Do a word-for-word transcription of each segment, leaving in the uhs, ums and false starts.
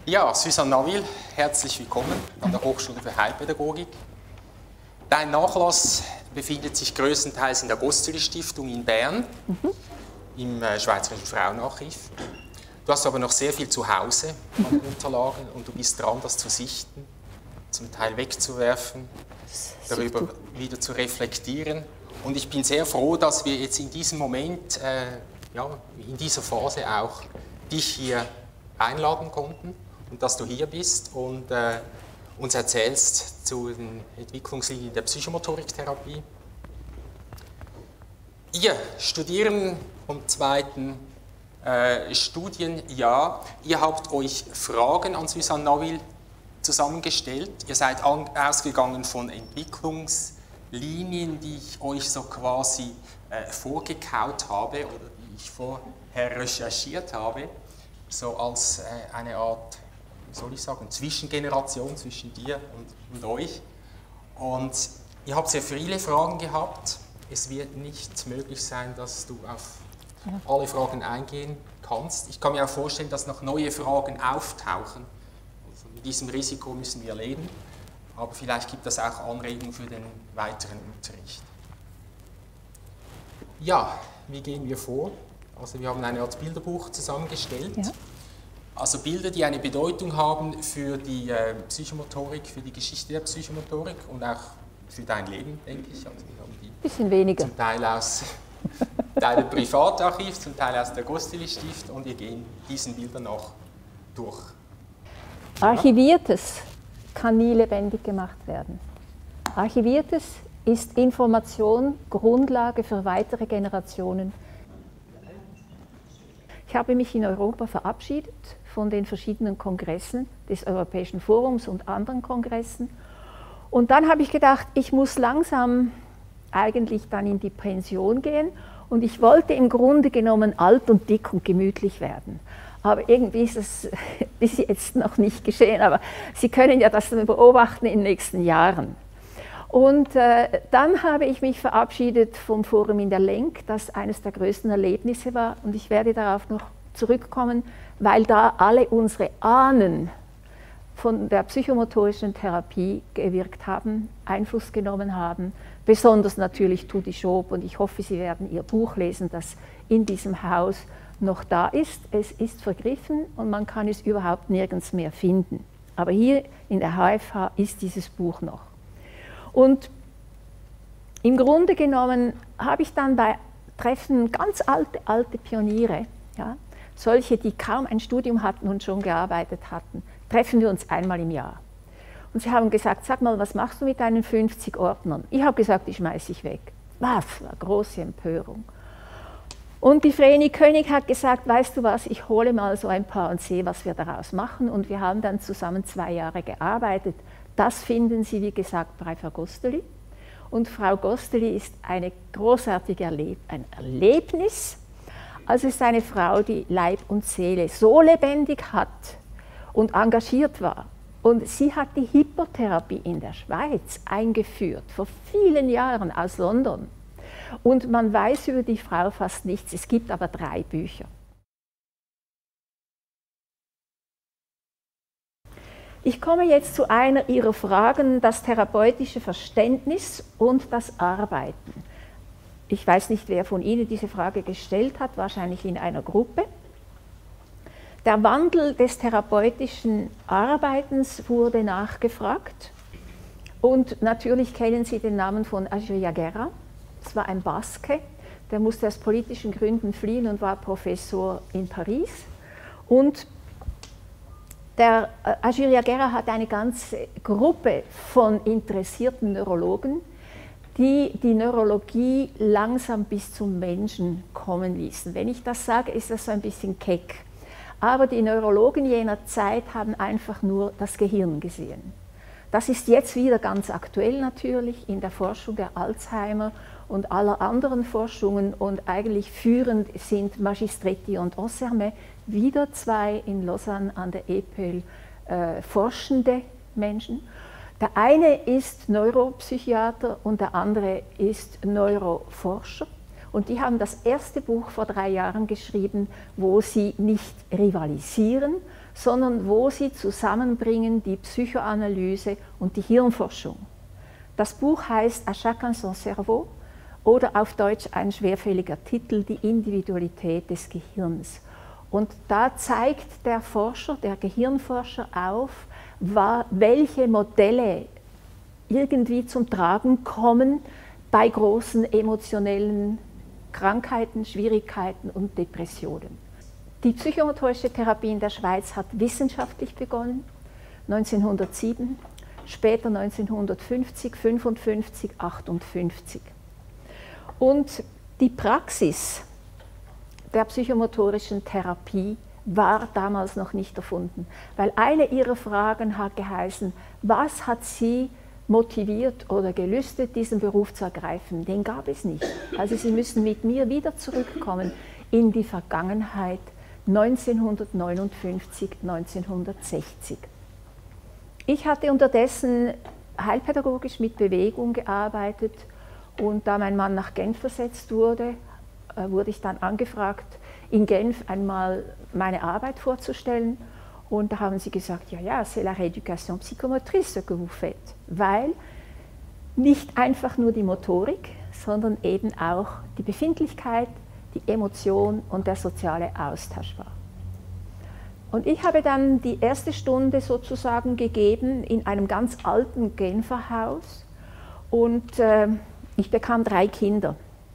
Ja, Suzanne Naville, herzlich willkommen an der Hochschule für Heilpädagogik. Dein Nachlass befindet sich größtenteils in der Gosteli-Stiftung in Bern, mhm. im äh, Schweizerischen Frauenarchiv. Du hast aber noch sehr viel zu Hause an Unterlagen und du bist dran, das zu sichten, zum Teil wegzuwerfen, darüber wieder zu reflektieren. Und ich bin sehr froh, dass wir jetzt in diesem Moment, äh, ja, in dieser Phase auch dich hier einladen konnten und dass du hier bist und äh, uns erzählst zu den Entwicklungslinien der Psychomotoriktherapie. Ihr studieren vom zweiten äh, Studienjahr. Ihr habt euch Fragen an Suzanne Naville zusammengestellt. Ihr seid an, ausgegangen von Entwicklungslinien, die ich euch so quasi äh, vorgekaut habe oder die ich vorher recherchiert habe, so als äh, eine Art, wie soll ich sagen, Zwischengeneration zwischen dir und, und euch. Und ihr habt sehr viele Fragen gehabt. Es wird nicht möglich sein, dass du auf alle Fragen eingehen kannst. Ich kann mir auch vorstellen, dass noch neue Fragen auftauchen. Also mit diesem Risiko müssen wir leben. Aber vielleicht gibt es auch Anregungen für den weiteren Unterricht. Ja, wie gehen wir vor? Also wir haben eine Art Bilderbuch zusammengestellt. Ja. Also Bilder, die eine Bedeutung haben für die äh, Psychomotorik, für die Geschichte der Psychomotorik und auch für dein Leben, denke ich. Also wir haben die bisschen weniger. Zum Teil aus deinem Privatarchiv, zum Teil aus der Gosteli-Stift und wir gehen diesen Bildern noch durch. Archiviertes kann nie lebendig gemacht werden. Archiviertes ist Information, Grundlage für weitere Generationen. Ich habe mich in Europa verabschiedet von den verschiedenen Kongressen des Europäischen Forums und anderen Kongressen. Und dann habe ich gedacht, ich muss langsam eigentlich dann in die Pension gehen und ich wollte im Grunde genommen alt und dick und gemütlich werden. Aber irgendwie ist es bis jetzt noch nicht geschehen, aber Sie können ja das beobachten in den nächsten Jahren. Und äh, dann habe ich mich verabschiedet vom Forum in der Lenk, das eines der größten Erlebnisse war. Und ich werde darauf noch zurückkommen, weil da alle unsere Ahnen von der psychomotorischen Therapie gewirkt haben, Einfluss genommen haben. Besonders natürlich Tudy Schob. Und ich hoffe, Sie werden Ihr Buch lesen, das in diesem Haus noch da ist. Es ist vergriffen und man kann es überhaupt nirgends mehr finden. Aber hier in der H F H ist dieses Buch noch. Und im Grunde genommen habe ich dann bei Treffen ganz alte, alte Pioniere, ja, solche, die kaum ein Studium hatten und schon gearbeitet hatten, treffen wir uns einmal im Jahr. Und sie haben gesagt, sag mal, was machst du mit deinen fünfzig Ordnern? Ich habe gesagt, die schmeiße ich weg. Was? War große Empörung. Und die Vreni König hat gesagt, weißt du was, ich hole mal so ein paar und sehe, was wir daraus machen. Und wir haben dann zusammen zwei Jahre gearbeitet. Das finden Sie, wie gesagt, bei Frau Gosteli. Und Frau Gosteli ist eine großartige Erleb ein Erlebnis. Also es ist eine Frau, die Leib und Seele so lebendig hat und engagiert war. Und sie hat die Hypnotherapie in der Schweiz eingeführt, vor vielen Jahren aus London. Und man weiß über die Frau fast nichts. Es gibt aber drei Bücher. Ich komme jetzt zu einer Ihrer Fragen, das therapeutische Verständnis und das Arbeiten. Ich weiß nicht, wer von Ihnen diese Frage gestellt hat, wahrscheinlich in einer Gruppe. Der Wandel des therapeutischen Arbeitens wurde nachgefragt. Und natürlich kennen Sie den Namen von Agir Guerra. Das war ein Baske, der musste aus politischen Gründen fliehen und war Professor in Paris. Und der Agir Guerra hat eine ganze Gruppe von interessierten Neurologen, die die Neurologie langsam bis zum Menschen kommen ließen. Wenn ich das sage, ist das so ein bisschen keck. Aber die Neurologen jener Zeit haben einfach nur das Gehirn gesehen. Das ist jetzt wieder ganz aktuell natürlich in der Forschung der Alzheimer und aller anderen Forschungen und eigentlich führend sind Magistretti und Ansermet, wieder zwei in Lausanne an der E P L äh, forschende Menschen. Der eine ist Neuropsychiater und der andere ist Neuroforscher. Und die haben das erste Buch vor drei Jahren geschrieben, wo sie nicht rivalisieren, sondern wo sie zusammenbringen die Psychoanalyse und die Hirnforschung. Das Buch heißt À chacun son cerveau oder auf Deutsch ein schwerfälliger Titel, Die Individualität des Gehirns. Und da zeigt der Forscher, der Gehirnforscher auf, welche Modelle irgendwie zum Tragen kommen bei großen emotionellen Krankheiten, Schwierigkeiten und Depressionen. Die psychomotorische Therapie in der Schweiz hat wissenschaftlich begonnen, neunzehnhundertsieben, später neunzehnhundertfünfzig, fünfundfünfzig, achtundfünfzig. Und die Praxis der psychomotorischen Therapie war damals noch nicht erfunden, weil eine ihrer Fragen hat geheißen, was hat sie motiviert oder gelüstet, diesen Beruf zu ergreifen? Den gab es nicht. Also sie müssen mit mir wieder zurückkommen in die Vergangenheit, neunzehnhundertneunundfünfzig, neunzehnhundertsechzig. Ich hatte unterdessen heilpädagogisch mit Bewegung gearbeitet und da mein Mann nach Genf versetzt wurde, wurde ich dann angefragt, in Genf einmal meine Arbeit vorzustellen. Und da haben sie gesagt, ja, ja, c'est la rééducation psychomotrice ce que vous faites, weil nicht einfach nur die Motorik, sondern eben auch die Befindlichkeit, die Emotion und der soziale Austausch war. Und ich habe dann die erste Stunde sozusagen gegeben in einem ganz alten Genfer Haus und äh, ich bekam drei Kinder.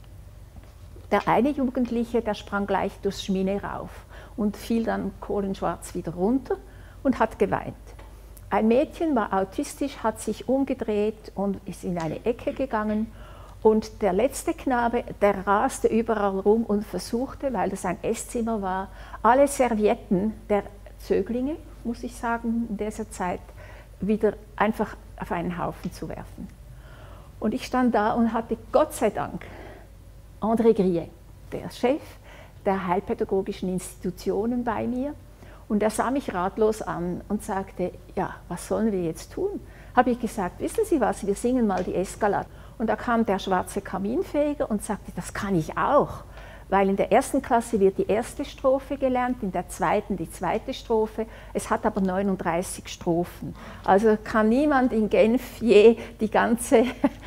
Der eine Jugendliche, der sprang gleich durchs Schmine rauf und fiel dann kohlenschwarz wieder runter und hat geweint. Ein Mädchen war autistisch, hat sich umgedreht und ist in eine Ecke gegangen. Und der letzte Knabe, der raste überall rum und versuchte, weil das ein Esszimmer war, alle Servietten der Zöglinge, muss ich sagen, in dieser Zeit wieder einfach auf einen Haufen zu werfen. Und ich stand da und hatte Gott sei Dank André Griet, der Chef der heilpädagogischen Institutionen, bei mir. Und er sah mich ratlos an und sagte, ja, was sollen wir jetzt tun? Habe ich gesagt, wissen Sie was, wir singen mal die Escalade. Und da kam der schwarze Kaminfeger und sagte, das kann ich auch, weil in der ersten Klasse wird die erste Strophe gelernt, in der zweiten die zweite Strophe. Es hat aber neununddreißig Strophen. Also kann niemand in Genf je die ganze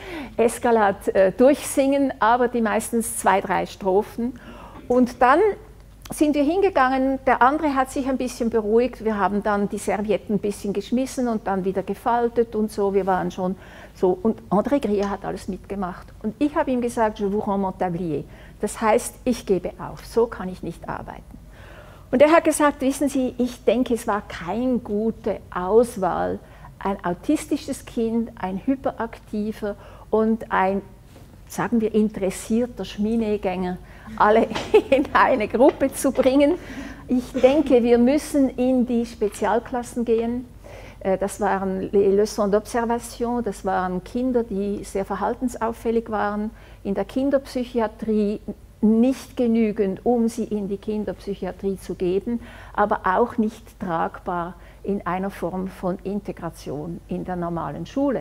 Escalade äh, durchsingen, aber die meistens zwei, drei Strophen. Und dann sind wir hingegangen, der andere hat sich ein bisschen beruhigt, wir haben dann die Servietten ein bisschen geschmissen und dann wieder gefaltet und so, wir waren schon so, und André Griet hat alles mitgemacht. Und ich habe ihm gesagt, je vous rends mon tablier, das heißt, ich gebe auf, so kann ich nicht arbeiten. Und er hat gesagt, wissen Sie, ich denke, es war keine gute Auswahl, ein autistisches Kind, ein hyperaktiver und ein, sagen wir, interessierter Schminegänger, alle in eine Gruppe zu bringen. Ich denke, wir müssen in die Spezialklassen gehen. Das waren les Leçons d'Observation, das waren Kinder, die sehr verhaltensauffällig waren, in der Kinderpsychiatrie nicht genügend, um sie in die Kinderpsychiatrie zu geben, aber auch nicht tragbar in einer Form von Integration in der normalen Schule.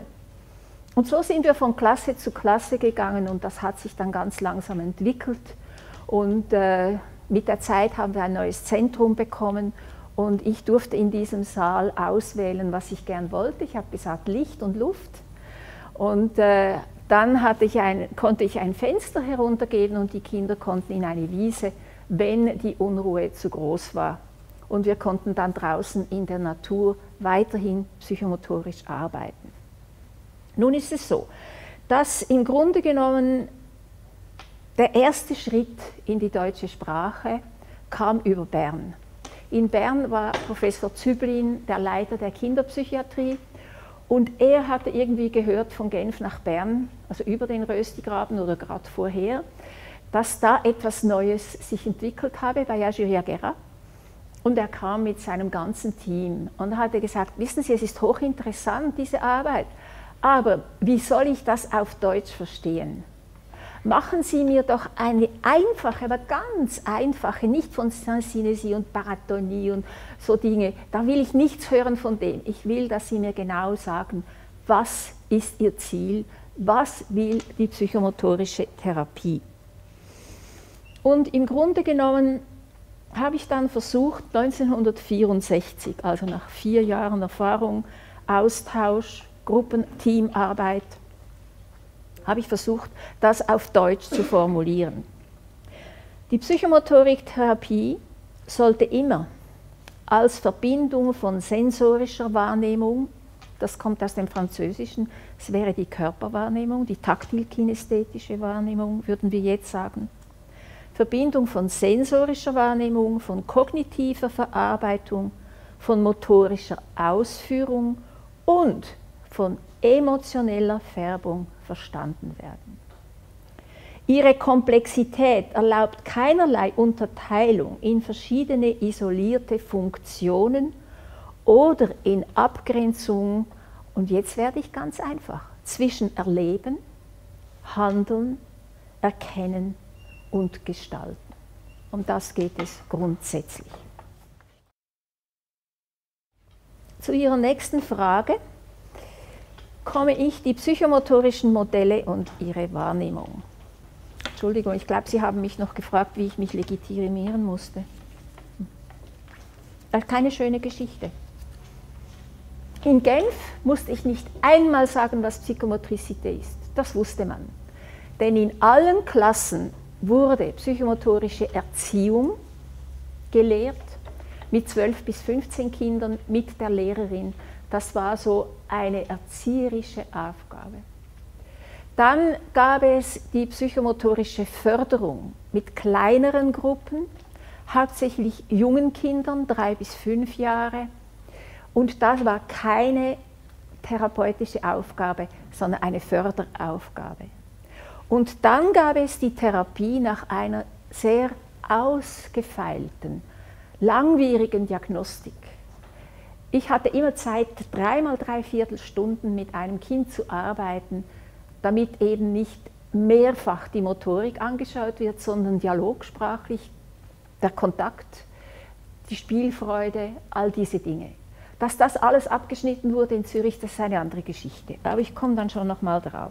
Und so sind wir von Klasse zu Klasse gegangen und das hat sich dann ganz langsam entwickelt. Und äh, mit der Zeit haben wir ein neues Zentrum bekommen und ich durfte in diesem Saal auswählen, was ich gern wollte. Ich habe gesagt, Licht und Luft. Und äh, dann hatte ich ein, konnte ich ein Fenster heruntergeben und die Kinder konnten in eine Wiese, wenn die Unruhe zu groß war. Und wir konnten dann draußen in der Natur weiterhin psychomotorisch arbeiten. Nun ist es so, dass im Grunde genommen der erste Schritt in die deutsche Sprache kam über Bern. In Bern war Professor Züblin der Leiter der Kinderpsychiatrie und er hatte irgendwie gehört von Genf nach Bern, also über den Röstigraben oder gerade vorher, dass da etwas Neues sich entwickelt habe bei Julia Guerra. Und er kam mit seinem ganzen Team und hatte gesagt, wissen Sie, es ist hochinteressant, diese Arbeit, aber wie soll ich das auf Deutsch verstehen? Machen Sie mir doch eine einfache, aber ganz einfache, nicht von Saint-Synésie und Paratonie und so Dinge, da will ich nichts hören von dem. Ich will, dass Sie mir genau sagen, was ist Ihr Ziel, was will die psychomotorische Therapie. Und im Grunde genommen habe ich dann versucht, neunzehnhundertvierundsechzig, also nach vier Jahren Erfahrung, Austausch, Gruppen, Teamarbeit, habe ich versucht, das auf Deutsch zu formulieren. Die Psychomotoriktherapie sollte immer als Verbindung von sensorischer Wahrnehmung, das kommt aus dem Französischen, es wäre die Körperwahrnehmung, die taktil-kinästhetische Wahrnehmung, würden wir jetzt sagen, Verbindung von sensorischer Wahrnehmung, von kognitiver Verarbeitung, von motorischer Ausführung und von emotioneller Färbung verstanden werden. Ihre Komplexität erlaubt keinerlei Unterteilung in verschiedene isolierte Funktionen oder in Abgrenzung, und jetzt werde ich ganz einfach, zwischen Erleben, Handeln, Erkennen und Gestalten. Um das geht es grundsätzlich. Zu Ihrer nächsten Frage komme ich, die psychomotorischen Modelle und ihre Wahrnehmung. Entschuldigung, ich glaube, Sie haben mich noch gefragt, wie ich mich legitimieren musste. Das ist keine schöne Geschichte. In Genf musste ich nicht einmal sagen, was Psychomotricität ist. Das wusste man. Denn in allen Klassen wurde psychomotorische Erziehung gelehrt, mit zwölf bis fünfzehn Kindern, mit der Lehrerin. Das war so eine erzieherische Aufgabe. Dann gab es die psychomotorische Förderung mit kleineren Gruppen, hauptsächlich jungen Kindern, drei bis fünf Jahre. Und das war keine therapeutische Aufgabe, sondern eine Förderaufgabe. Und dann gab es die Therapie nach einer sehr ausgefeilten, langwierigen Diagnostik. Ich hatte immer Zeit, dreimal dreiviertel Stunden mit einem Kind zu arbeiten, damit eben nicht mehrfach die Motorik angeschaut wird, sondern dialogsprachlich, der Kontakt, die Spielfreude, all diese Dinge. Dass das alles abgeschnitten wurde in Zürich, das ist eine andere Geschichte. Aber ich komme dann schon noch mal drauf.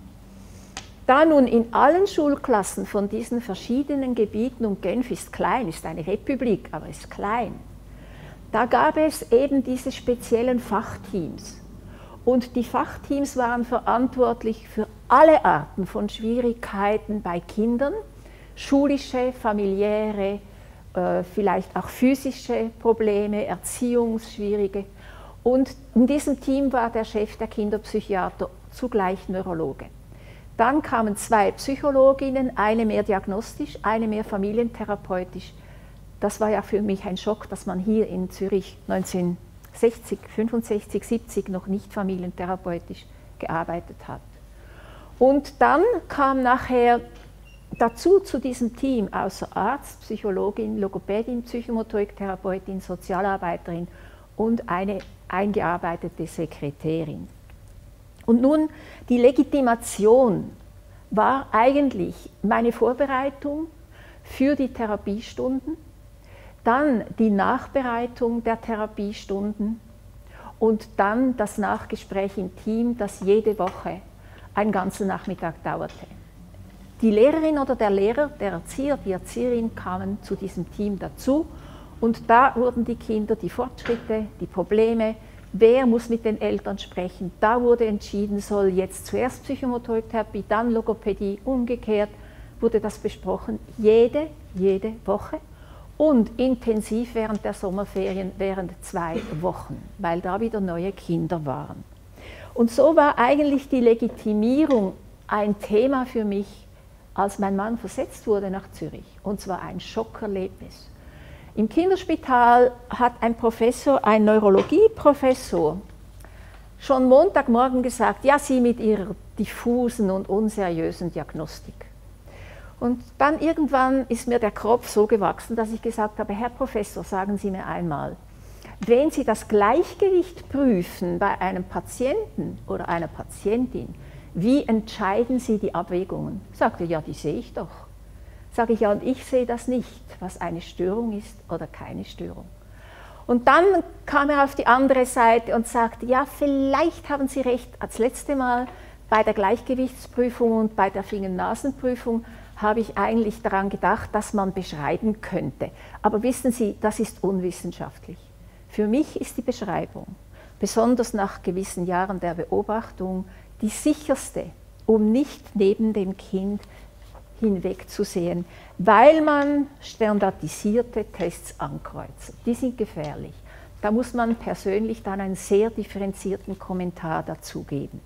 Da nun in allen Schulklassen von diesen verschiedenen Gebieten, und Genf ist klein, ist eine Republik, aber ist klein, da gab es eben diese speziellen Fachteams. Und die Fachteams waren verantwortlich für alle Arten von Schwierigkeiten bei Kindern, schulische, familiäre, äh, vielleicht auch physische Probleme, Erziehungsschwierige. Und in diesem Team war der Chef der Kinderpsychiater zugleich Neurologe. Dann kamen zwei Psychologinnen, eine mehr diagnostisch, eine mehr familientherapeutisch. Das war ja für mich ein Schock, dass man hier in Zürich neunzehnhundertsechzig, fünfundsechzig, siebzig noch nicht familientherapeutisch gearbeitet hat. Und dann kam nachher dazu zu diesem Team außer Arzt, Psychologin, Logopädin, Psychomotoriktherapeutin, Sozialarbeiterin und eine eingearbeitete Sekretärin. Und nun, die Legitimation war eigentlich meine Vorbereitung für die Therapiestunden, dann die Nachbereitung der Therapiestunden und dann das Nachgespräch im Team, das jede Woche einen ganzen Nachmittag dauerte. Die Lehrerin oder der Lehrer, der Erzieher, die Erzieherin kamen zu diesem Team dazu und da wurden die Kinder, die Fortschritte, die Probleme, wer muss mit den Eltern sprechen, da wurde entschieden, soll jetzt zuerst Psychomotoriktherapie, dann Logopädie, umgekehrt wurde das besprochen, jede, jede Woche und intensiv während der Sommerferien, während zwei Wochen, weil da wieder neue Kinder waren. Und so war eigentlich die Legitimierung ein Thema für mich, als mein Mann versetzt wurde nach Zürich, und zwar ein Schockerlebnis. Im Kinderspital hat ein Professor, ein Neurologieprofessor, schon Montagmorgen gesagt, ja, Sie mit Ihrer diffusen und unseriösen Diagnostik. Und dann irgendwann ist mir der Kopf so gewachsen, dass ich gesagt habe, Herr Professor, sagen Sie mir einmal, wenn Sie das Gleichgewicht prüfen bei einem Patienten oder einer Patientin, wie entscheiden Sie die Abwägungen? Sagte, ja, die sehe ich doch. Sage ich, ja, und ich sehe das nicht, was eine Störung ist oder keine Störung. Und dann kam er auf die andere Seite und sagte, ja, vielleicht haben Sie recht, als letzte Mal bei der Gleichgewichtsprüfung und bei der Finger-Nasen-Prüfung habe ich eigentlich daran gedacht, dass man beschreiben könnte. Aber wissen Sie, das ist unwissenschaftlich. Für mich ist die Beschreibung, besonders nach gewissen Jahren der Beobachtung, die sicherste, um nicht neben dem Kind hinwegzusehen, weil man standardisierte Tests ankreuzt. Die sind gefährlich. Da muss man persönlich dann einen sehr differenzierten Kommentar dazu geben.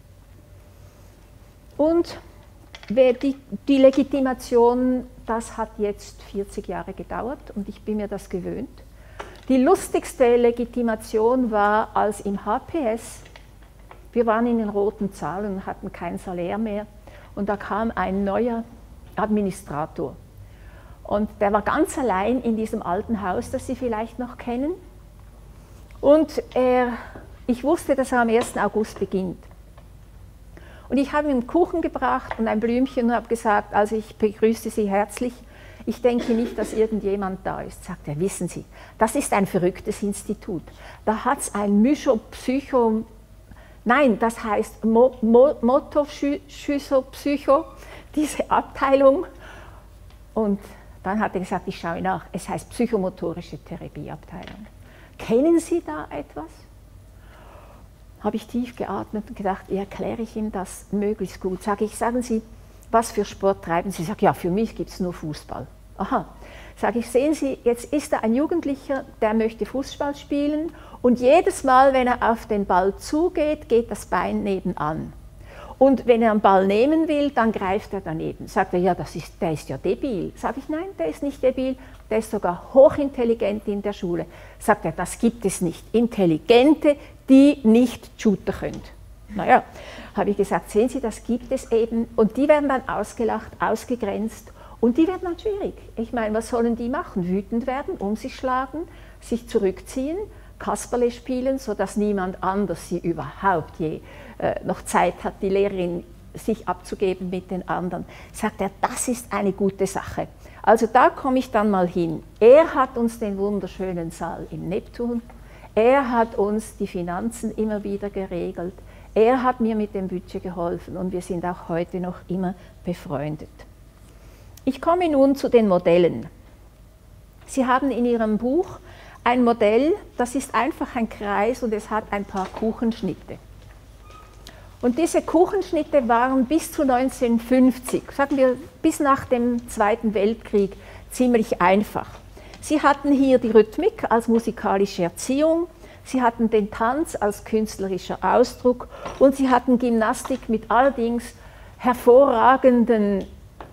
Und die, die Legitimation, das hat jetzt vierzig Jahre gedauert und ich bin mir das gewöhnt. Die lustigste Legitimation war, als im H P S, wir waren in den roten Zahlen und hatten kein Salär mehr und da kam ein neuer Administrator. Und der war ganz allein in diesem alten Haus, das Sie vielleicht noch kennen. Und er, ich wusste, dass er am ersten August beginnt. Und ich habe ihm einen Kuchen gebracht und ein Blümchen und habe gesagt, also ich begrüße Sie herzlich. Ich denke nicht, dass irgendjemand da ist. Sagt er, wissen Sie, das ist ein verrücktes Institut. Da hat es ein Myschopsycho, nein, das heißt Mo, Mo, Motoschysopsycho, diese Abteilung. Und dann hat er gesagt, ich schaue nach, es heißt psychomotorische Therapieabteilung. Kennen Sie da etwas? Habe ich tief geatmet und gedacht, wie erkläre ich ihm das möglichst gut? Sage ich, sagen Sie, was für Sport treiben Sie? Sagt, ja, für mich gibt es nur Fußball. Aha. Sage ich, sehen Sie, jetzt ist da ein Jugendlicher, der möchte Fußball spielen und jedes Mal, wenn er auf den Ball zugeht, geht das Bein nebenan. Und wenn er einen Ball nehmen will, dann greift er daneben. Sagt er, ja, das ist, der ist ja debil. Sage ich, nein, der ist nicht debil, der ist sogar hochintelligent in der Schule. Sagt er, das gibt es nicht. Intelligente, die nicht shooten können. Naja, habe ich gesagt, sehen Sie, das gibt es eben. Und die werden dann ausgelacht, ausgegrenzt und die werden dann schwierig. Ich meine, was sollen die machen? Wütend werden, um sich schlagen, sich zurückziehen, Kasperle spielen, sodass niemand anders sie überhaupt je äh, noch Zeit hat, die Lehrerin sich abzugeben mit den anderen. Sagt er, das ist eine gute Sache. Also da komme ich dann mal hin. Er hat uns den wunderschönen Saal im Neptun, er hat uns die Finanzen immer wieder geregelt, er hat mir mit dem Budget geholfen und wir sind auch heute noch immer befreundet. Ich komme nun zu den Modellen. Sie haben in Ihrem Buch ein Modell, das ist einfach ein Kreis und es hat ein paar Kuchenschnitte. Und diese Kuchenschnitte waren bis zu neunzehnhundertfünfzig, sagen wir bis nach dem Zweiten Weltkrieg, ziemlich einfach. Sie hatten hier die Rhythmik als musikalische Erziehung, sie hatten den Tanz als künstlerischer Ausdruck und sie hatten Gymnastik mit allerdings hervorragenden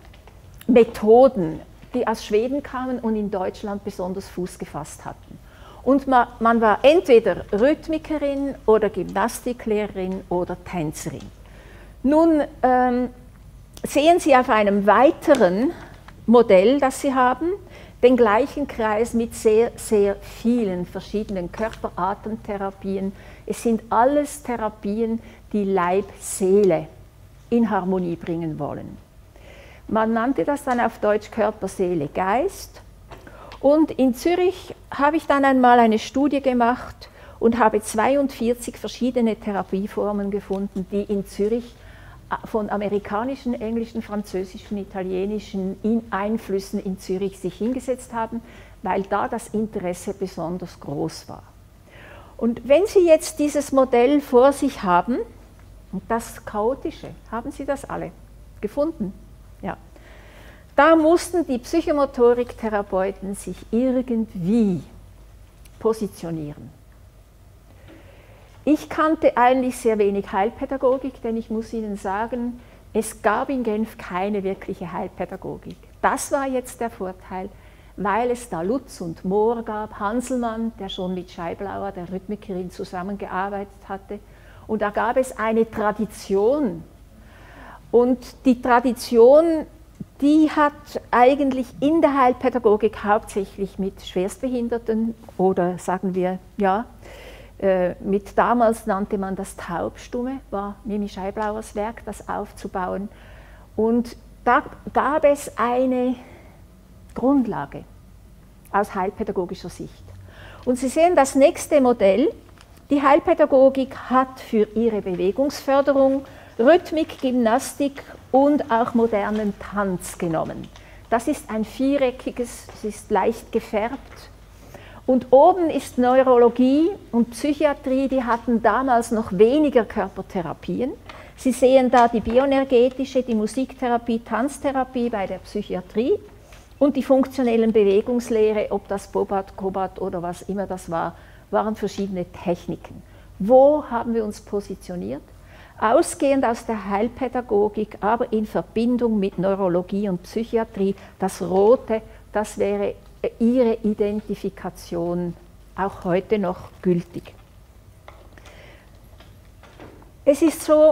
Methoden, die aus Schweden kamen und in Deutschland besonders Fuß gefasst hatten. Und man, man war entweder Rhythmikerin oder Gymnastiklehrerin oder Tänzerin. Nun ähm, sehen Sie auf einem weiteren Modell, das Sie haben, den gleichen Kreis mit sehr, sehr vielen verschiedenen Körper-Atemtherapien. Es sind alles Therapien, die Leib-Seele in Harmonie bringen wollen. Man nannte das dann auf Deutsch Körper, Seele, Geist. Und in Zürich habe ich dann einmal eine Studie gemacht und habe zweiundvierzig verschiedene Therapieformen gefunden, die in Zürich von amerikanischen, englischen, französischen, italienischen Einflüssen in Zürich sich hingesetzt haben, weil da das Interesse besonders groß war. Und wenn Sie jetzt dieses Modell vor sich haben, und das Chaotische, haben Sie das alle gefunden? Ja. Da mussten die Psychomotoriktherapeuten sich irgendwie positionieren. Ich kannte eigentlich sehr wenig Heilpädagogik, denn ich muss Ihnen sagen, es gab in Genf keine wirkliche Heilpädagogik. Das war jetzt der Vorteil, weil es da Lutz und Mohr gab, Hanselmann, der schon mit Scheiblauer, der Rhythmikerin, zusammengearbeitet hatte. Und da gab es eine Tradition. Und die Tradition, die hat eigentlich in der Heilpädagogik hauptsächlich mit Schwerstbehinderten oder sagen wir, ja, äh, mit damals nannte man das Taubstumme, war Mimi Scheiblauers Werk, das aufzubauen. Und da gab es eine Grundlage aus heilpädagogischer Sicht. Und Sie sehen das nächste Modell. Die Heilpädagogik hat für ihre Bewegungsförderung Rhythmik, Gymnastik und auch modernen Tanz genommen. Das ist ein viereckiges, es ist leicht gefärbt. Und oben ist Neurologie und Psychiatrie, die hatten damals noch weniger Körpertherapien. Sie sehen da die bioenergetische, die Musiktherapie, Tanztherapie bei der Psychiatrie und die funktionellen Bewegungslehre, ob das Bobat, Kobat oder was immer das war, waren verschiedene Techniken. Wo haben wir uns positioniert? Ausgehend aus der Heilpädagogik, aber in Verbindung mit Neurologie und Psychiatrie, das Rote, das wäre ihre Identifikation auch heute noch gültig. Es ist so,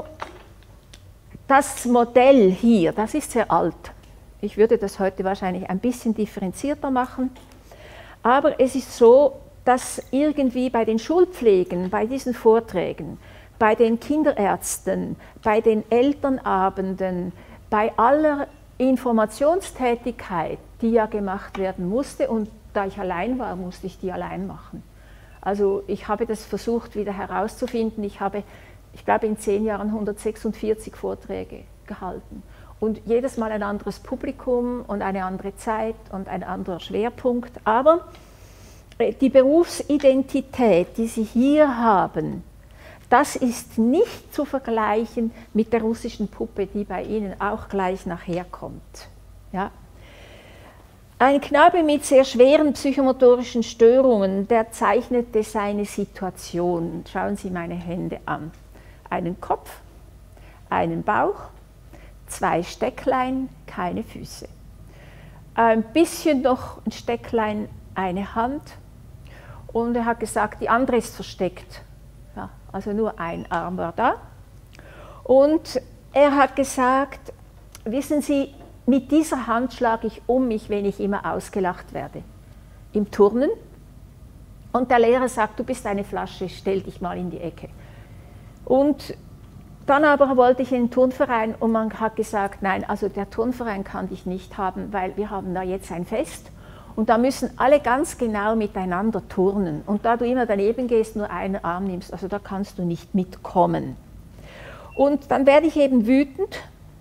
das Modell hier, das ist sehr alt. Ich würde das heute wahrscheinlich ein bisschen differenzierter machen, aber es ist so, dass irgendwie bei den Schulpflegen, bei diesen Vorträgen, bei den Kinderärzten, bei den Elternabenden, bei aller Informationstätigkeit, die ja gemacht werden musste, und da ich allein war, musste ich die allein machen. Also ich habe das versucht wieder herauszufinden. Ich habe, ich glaube, in zehn Jahren hundertsechsundvierzig Vorträge gehalten und jedes Mal ein anderes Publikum und eine andere Zeit und ein anderer Schwerpunkt. Aber die Berufsidentität, die Sie hier haben, das ist nicht zu vergleichen mit der russischen Puppe, die bei Ihnen auch gleich nachher kommt. Ja. Ein Knabe mit sehr schweren psychomotorischen Störungen, der zeichnete seine Situation. Schauen Sie meine Hände an. Einen Kopf, einen Bauch, zwei Stecklein, keine Füße. Ein bisschen noch ein Stecklein, eine Hand. Und er hat gesagt, die andere ist versteckt. Ja, also nur ein Arm war da. Und er hat gesagt, wissen Sie, mit dieser Hand schlage ich um mich, wenn ich immer ausgelacht werde. Im Turnen. Und der Lehrer sagt, du bist eine Flasche, stell dich mal in die Ecke. Und dann aber wollte ich in den Turnverein und man hat gesagt, nein, also der Turnverein kann dich nicht haben, weil wir haben da jetzt ein Fest. Und da müssen alle ganz genau miteinander turnen. Und da du immer daneben gehst, nur einen Arm nimmst, also da kannst du nicht mitkommen. Und dann werde ich eben wütend.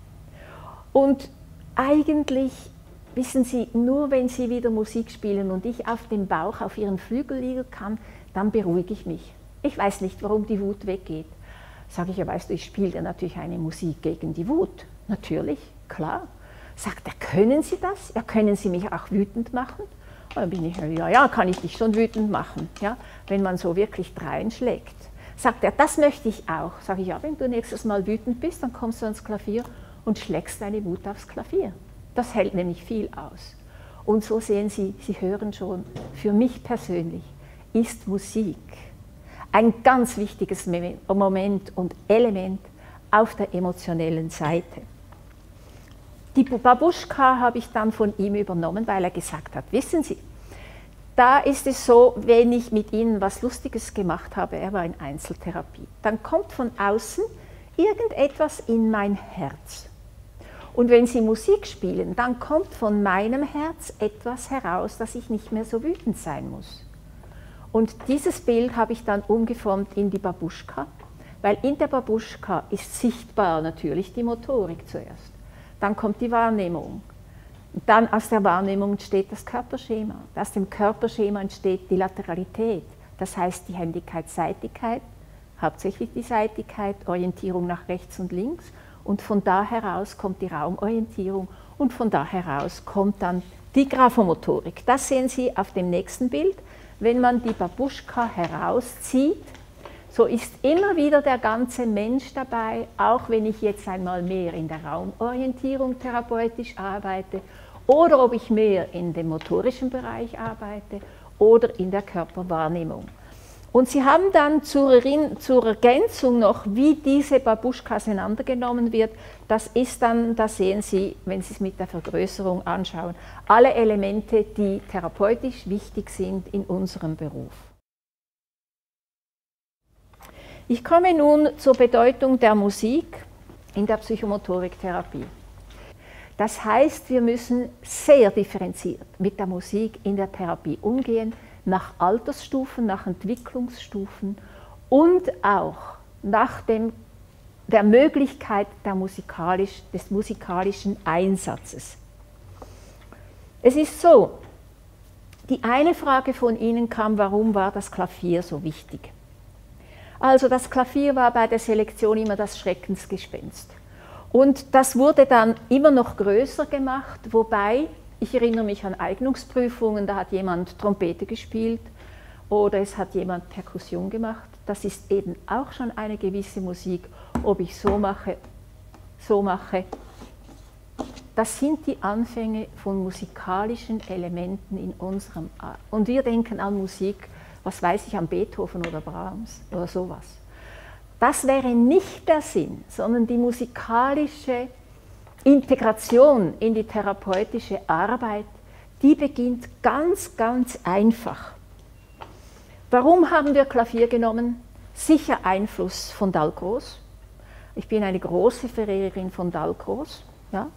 Und eigentlich, wissen Sie, nur wenn Sie wieder Musik spielen und ich auf dem Bauch, auf Ihren Flügel liegen kann, dann beruhige ich mich. Ich weiß nicht, warum die Wut weggeht. Sage ich, ja, weißt du, ich spiele ja natürlich eine Musik gegen die Wut. Natürlich, klar. Sagt er, können Sie das? Ja, können Sie mich auch wütend machen? Und dann bin ich, ja, ja, kann ich dich schon wütend machen, ja, wenn man so wirklich dreinschlägt. Sagt er, das möchte ich auch. Sage ich, ja, wenn du nächstes Mal wütend bist, dann kommst du ans Klavier und schlägst deine Wut aufs Klavier. Das hält nämlich viel aus. Und so sehen Sie, Sie hören schon, für mich persönlich ist Musik ein ganz wichtiges Moment und Element auf der emotionellen Seite. Die Babuschka habe ich dann von ihm übernommen, weil er gesagt hat, wissen Sie, da ist es so, wenn ich mit Ihnen was Lustiges gemacht habe, er war in Einzeltherapie, dann kommt von außen irgendetwas in mein Herz. Und wenn Sie Musik spielen, dann kommt von meinem Herz etwas heraus, dass ich nicht mehr so wütend sein muss. Und dieses Bild habe ich dann umgeformt in die Babuschka, weil in der Babuschka ist sichtbar natürlich die Motorik zuerst. Dann kommt die Wahrnehmung. Und dann aus der Wahrnehmung entsteht das Körperschema. Aus dem Körperschema entsteht die Lateralität, das heißt die Händigkeit-Seitigkeit, hauptsächlich die Seitigkeit, Orientierung nach rechts und links. Und von da heraus kommt die Raumorientierung und von da heraus kommt dann die Graphomotorik. Das sehen Sie auf dem nächsten Bild. Wenn man die Babuschka herauszieht, so ist immer wieder der ganze Mensch dabei, auch wenn ich jetzt einmal mehr in der Raumorientierung therapeutisch arbeite oder ob ich mehr in dem motorischen Bereich arbeite oder in der Körperwahrnehmung. Und Sie haben dann zur, zur Ergänzung noch, wie diese Babuschka auseinandergenommen wird. Das ist dann, da sehen Sie, wenn Sie es mit der Vergrößerung anschauen, alle Elemente, die therapeutisch wichtig sind in unserem Beruf. Ich komme nun zur Bedeutung der Musik in der Psychomotoriktherapie. Das heißt, wir müssen sehr differenziert mit der Musik in der Therapie umgehen, nach Altersstufen, nach Entwicklungsstufen und auch nach dem der Möglichkeit der musikalisch, des musikalischen Einsatzes. Es ist so, die eine Frage von Ihnen kam, warum war das Klavier so wichtig? Also das Klavier war bei der Selektion immer das Schreckensgespenst. Und das wurde dann immer noch größer gemacht, wobei, ich erinnere mich an Eignungsprüfungen, da hat jemand Trompete gespielt oder es hat jemand Perkussion gemacht. Das ist eben auch schon eine gewisse Musik, ob ich so mache, so mache. Das sind die Anfänge von musikalischen Elementen in unserem Art. Und wir denken an Musik, was weiß ich, an Beethoven oder Brahms oder sowas. Das wäre nicht der Sinn, sondern die musikalische Integration in die therapeutische Arbeit, die beginnt ganz, ganz einfach. Warum haben wir Klavier genommen? Sicher Einfluss von Dalcroze. Ich bin eine große Verehrerin von Dalcroze. Ja.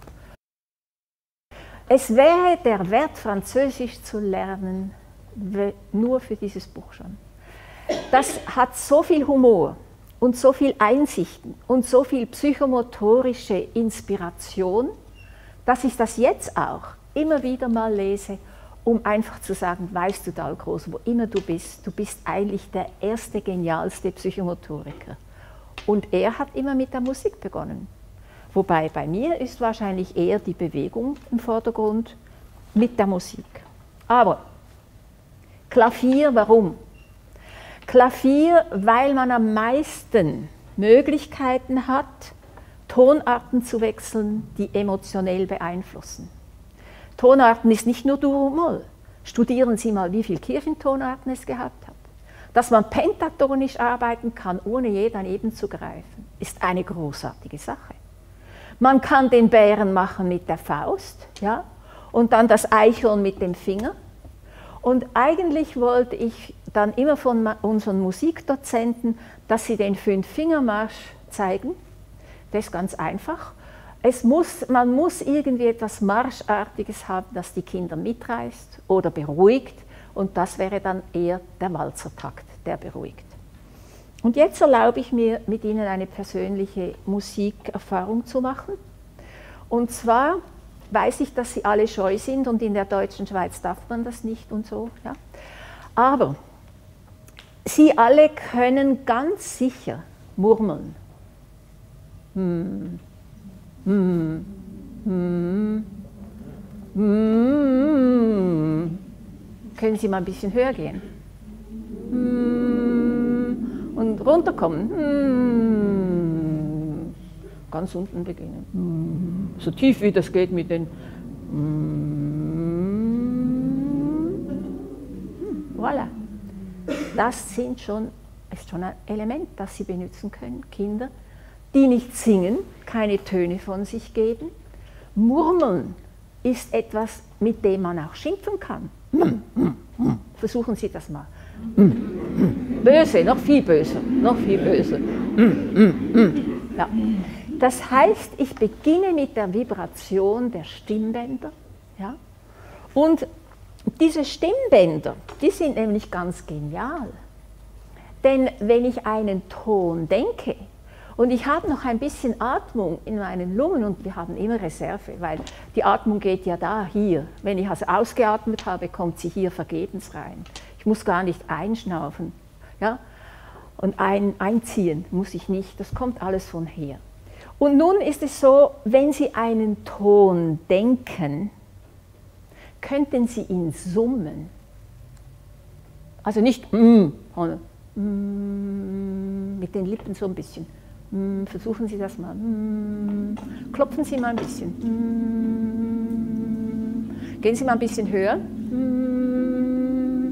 Es wäre der Wert, Französisch zu lernen, nur für dieses Buch schon. Das hat so viel Humor und so viel Einsichten und so viel psychomotorische Inspiration, dass ich das jetzt auch immer wieder mal lese, um einfach zu sagen, weißt du, Dalcroze, wo immer du bist, du bist eigentlich der erste, genialste Psychomotoriker. Und er hat immer mit der Musik begonnen. Wobei bei mir ist wahrscheinlich eher die Bewegung im Vordergrund mit der Musik. Aber Klavier, warum? Klavier, weil man am meisten Möglichkeiten hat, Tonarten zu wechseln, die emotionell beeinflussen. Tonarten ist nicht nur Dur-Moll. Studieren Sie mal, wie viele Kirchentonarten es gehabt hat. Dass man pentatonisch arbeiten kann, ohne je daneben zu greifen, ist eine großartige Sache. Man kann den Bären machen mit der Faust, ja, und dann das Eichhorn mit dem Finger. Und eigentlich wollte ich dann immer von unseren Musikdozenten, dass sie den Fünf-Finger-Marsch zeigen. Das ist ganz einfach. Es muss, man muss irgendwie etwas Marschartiges haben, das die Kinder mitreißt oder beruhigt. Und das wäre dann eher der Walzertakt, der beruhigt. Und jetzt erlaube ich mir, mit Ihnen eine persönliche Musikerfahrung zu machen. Und zwar weiß ich, dass Sie alle scheu sind und in der deutschen Schweiz darf man das nicht und so. Ja. Aber Sie alle können ganz sicher murmeln. Hm. Hm. Hm. Hm. Können Sie mal ein bisschen höher gehen? Hm. Und runterkommen. Hm. Ganz unten beginnen. Hm. So tief wie das geht mit den. Hm. Voilà. Das sind schon, ist schon ein Element, das Sie benutzen können, Kinder, die nicht singen, keine Töne von sich geben. Murmeln ist etwas, mit dem man auch schimpfen kann. Versuchen Sie das mal. Böse, noch viel böser, noch viel böser. Ja. Das heißt, ich beginne mit der Vibration der Stimmbänder. Ja? Und diese Stimmbänder, die sind nämlich ganz genial. Denn wenn ich einen Ton denke, und ich habe noch ein bisschen Atmung in meinen Lungen und wir haben immer Reserve, weil die Atmung geht ja da, hier. Wenn ich also ausgeatmet habe, kommt sie hier vergebens rein. Ich muss gar nicht einschnaufen. Ja? Und ein, einziehen muss ich nicht, das kommt alles von her. Und nun ist es so, wenn Sie einen Ton denken, könnten Sie ihn summen. Also nicht mm, sondern mm, mit den Lippen so ein bisschen. Mm, versuchen Sie das mal. Mm, klopfen Sie mal ein bisschen. Mm, gehen Sie mal ein bisschen höher. Mm,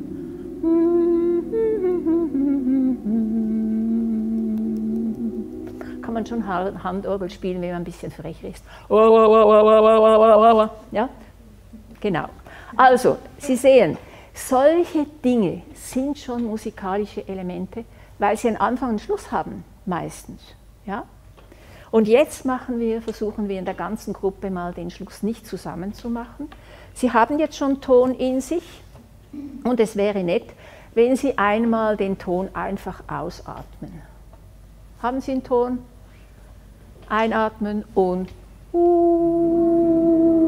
kann man schon Handorgel spielen, wenn man ein bisschen frech ist. Ja? Genau. Also, Sie sehen, solche Dinge sind schon musikalische Elemente, weil sie einen Anfang und Schluss haben, meistens. Ja? Und jetzt machen wir, versuchen wir in der ganzen Gruppe mal den Schluss nicht zusammen zu machen. Sie haben jetzt schon Ton in sich und es wäre nett, wenn Sie einmal den Ton einfach ausatmen. Haben Sie einen Ton? Einatmen und uh.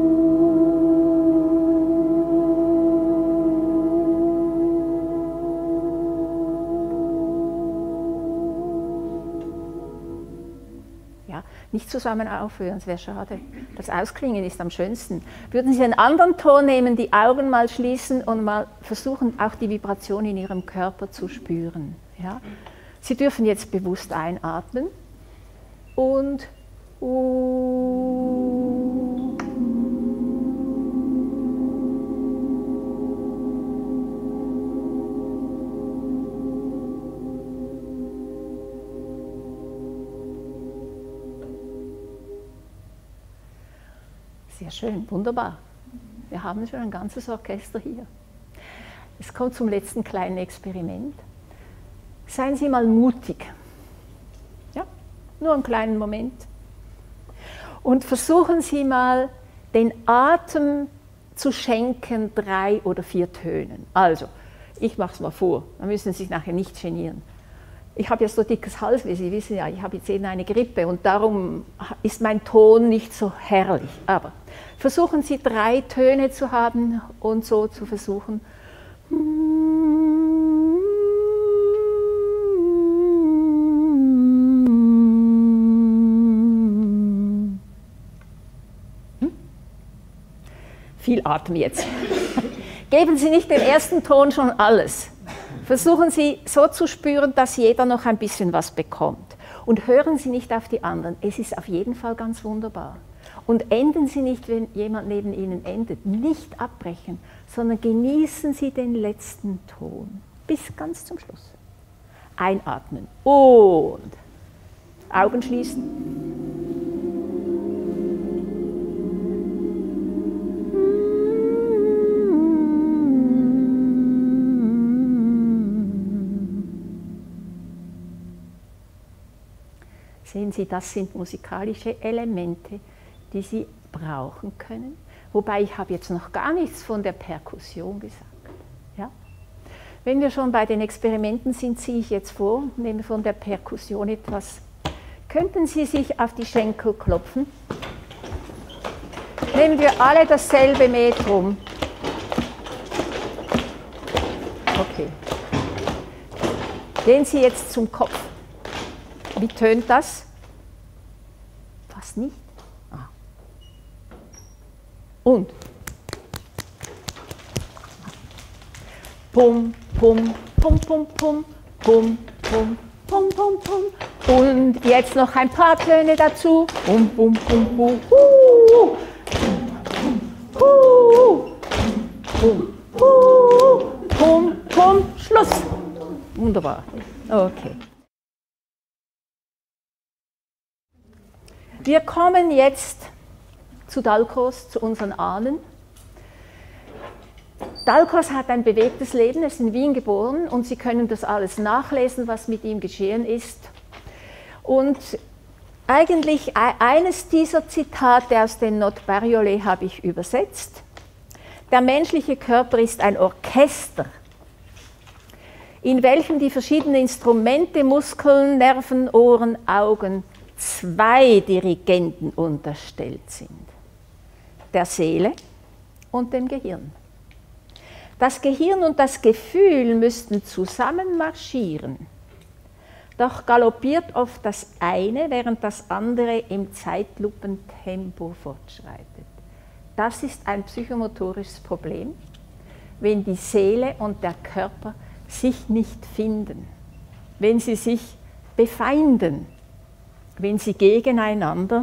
Ja, nicht zusammen aufhören, es wäre schade. Das Ausklingen ist am schönsten. Würden Sie einen anderen Ton nehmen, die Augen mal schließen und mal versuchen, auch die Vibration in Ihrem Körper zu spüren. Ja? Sie dürfen jetzt bewusst einatmen und uh. Sehr schön, wunderbar. Wir haben schon ein ganzes Orchester hier. Es kommt zum letzten kleinen Experiment. Seien Sie mal mutig. Ja, nur einen kleinen Moment. Und versuchen Sie mal, den Atem zu schenken, drei oder vier Tönen. Also, ich mache es mal vor, dann müssen Sie sich nachher nicht genieren. Ich habe ja so dickes Hals, wie Sie wissen, ja, ich habe jetzt eben eine Grippe und darum ist mein Ton nicht so herrlich. Aber versuchen Sie drei Töne zu haben und so zu versuchen. Hm? Viel Atem jetzt. Geben Sie nicht den ersten Ton schon alles. Versuchen Sie so zu spüren, dass jeder noch ein bisschen was bekommt. Und hören Sie nicht auf die anderen. Es ist auf jeden Fall ganz wunderbar. Und enden Sie nicht, wenn jemand neben Ihnen endet. Nicht abbrechen, sondern genießen Sie den letzten Ton. Bis ganz zum Schluss. Einatmen und Augen schließen. Sehen Sie, das sind musikalische Elemente, die Sie brauchen können. Wobei ich habe jetzt noch gar nichts von der Perkussion gesagt. Ja? Wenn wir schon bei den Experimenten sind, ziehe ich jetzt vor, nehme von der Perkussion etwas. Könnten Sie sich auf die Schenkel klopfen? Nehmen wir alle dasselbe Metrum. Okay. Gehen Sie jetzt zum Kopf. Wie tönt das? Fast nicht. Ah. Und. Pum, pum, pum, pum, pum, pum, pum, pum, pum, pum. Und jetzt noch ein paar Töne dazu. Pum, pum, pum, pum, hu, hu, pum, hu, pum, pum, Schluss. Wunderbar. Okay. Wir kommen jetzt zu Dalcroze, zu unseren Ahnen. Dalcroze hat ein bewegtes Leben, er ist in Wien geboren und Sie können das alles nachlesen, was mit ihm geschehen ist. Und eigentlich eines dieser Zitate aus den Notes Bariolais habe ich übersetzt. Der menschliche Körper ist ein Orchester, in welchem die verschiedenen Instrumente, Muskeln, Nerven, Ohren, Augen, zwei Dirigenten unterstellt sind, der Seele und dem Gehirn. Das Gehirn und das Gefühl müssten zusammen marschieren, doch galoppiert oft das eine, während das andere im Zeitlupentempo fortschreitet. Das ist ein psychomotorisches Problem, wenn die Seele und der Körper sich nicht finden, wenn sie sich befeinden, wenn sie gegeneinander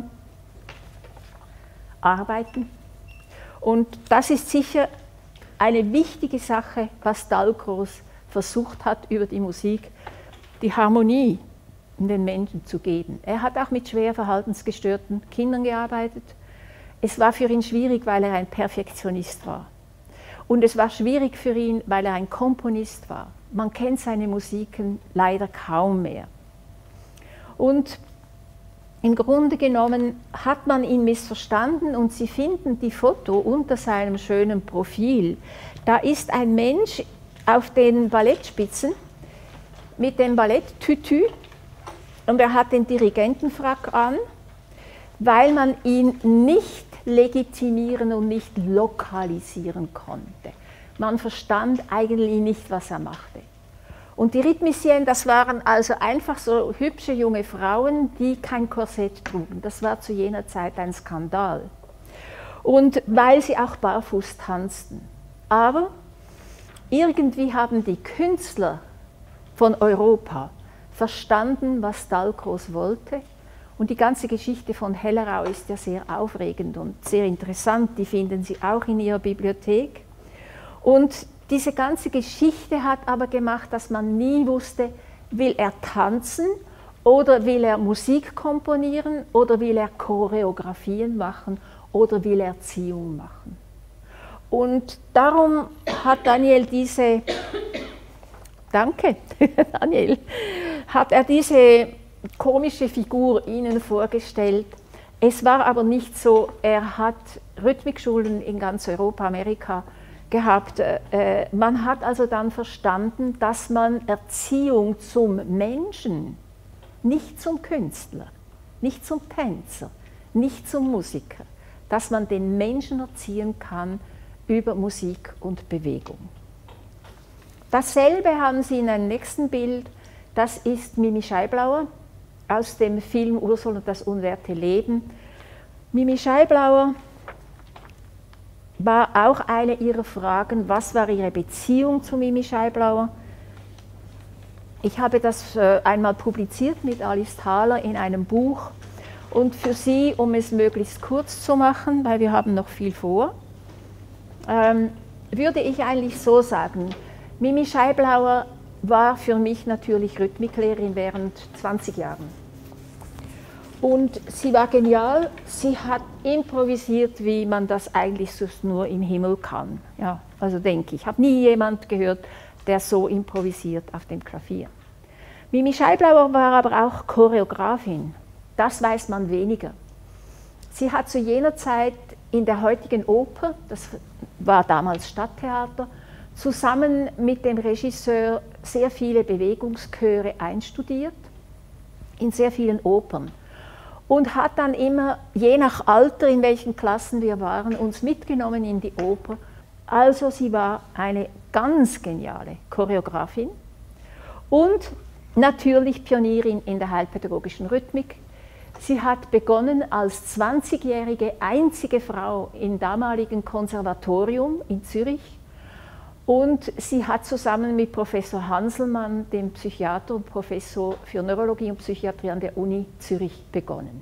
arbeiten. Und das ist sicher eine wichtige Sache, was Dalcroze versucht hat, über die Musik die Harmonie in den Menschen zu geben. Er hat auch mit schwer verhaltensgestörten Kindern gearbeitet. Es war für ihn schwierig, weil er ein Perfektionist war. Und es war schwierig für ihn, weil er ein Komponist war. Man kennt seine Musiken leider kaum mehr. Und im Grunde genommen hat man ihn missverstanden und Sie finden die Foto unter seinem schönen Profil. Da ist ein Mensch auf den Ballettspitzen mit dem Balletttütü und er hat den Dirigentenfrack an weil man ihn nicht legitimieren und nicht lokalisieren konnte. Man verstand eigentlich nicht, was er machte. Und die Rhythmicienne, das waren also einfach so hübsche junge Frauen, die kein Korsett trugen. Das war zu jener Zeit ein Skandal. Und weil sie auch barfuß tanzten. Aber irgendwie haben die Künstler von Europa verstanden, was Dalcroze wollte. Und die ganze Geschichte von Hellerau ist ja sehr aufregend und sehr interessant. Die finden Sie auch in Ihrer Bibliothek. Und diese ganze Geschichte hat aber gemacht, dass man nie wusste, will er tanzen oder will er Musik komponieren oder will er Choreografien machen oder will er Erziehung machen. Und darum hat Daniel diese, danke Daniel, hat er diese komische Figur Ihnen vorgestellt. Es war aber nicht so, er hat Rhythmikschulen in ganz Europa, Amerika gehabt. Äh, man hat also dann verstanden, dass man Erziehung zum Menschen, nicht zum Künstler, nicht zum Tänzer, nicht zum Musiker, dass man den Menschen erziehen kann über Musik und Bewegung. Dasselbe haben Sie in einem nächsten Bild, das ist Mimi Scheiblauer aus dem Film Ursel und das unwerte Leben. Mimi Scheiblauer war auch eine ihrer Fragen, was war ihre Beziehung zu Mimi Scheiblauer? Ich habe das einmal publiziert mit Alice Thaler in einem Buch und für Sie, um es möglichst kurz zu machen, weil wir haben noch viel vor, ähm, würde ich eigentlich so sagen, Mimi Scheiblauer war für mich natürlich Rhythmiklehrerin während zwanzig Jahren. Und sie war genial, sie hat improvisiert, wie man das eigentlich sonst nur im Himmel kann. Ja, also denke ich, ich habe nie jemand gehört, der so improvisiert auf dem Klavier. Mimi Scheiblauer war aber auch Choreografin, das weiß man weniger. Sie hat zu jener Zeit in der heutigen Oper, das war damals Stadttheater, zusammen mit dem Regisseur sehr viele Bewegungschöre einstudiert, in sehr vielen Opern. Und hat dann immer, je nach Alter, in welchen Klassen wir waren, uns mitgenommen in die Oper. Also sie war eine ganz geniale Choreografin und natürlich Pionierin in der heilpädagogischen Rhythmik. Sie hat begonnen als zwanzigjährige einzige Frau im damaligen Konservatorium in Zürich. Und sie hat zusammen mit Professor Hanselmann, dem Psychiater und Professor für Neurologie und Psychiatrie an der Uni Zürich, begonnen.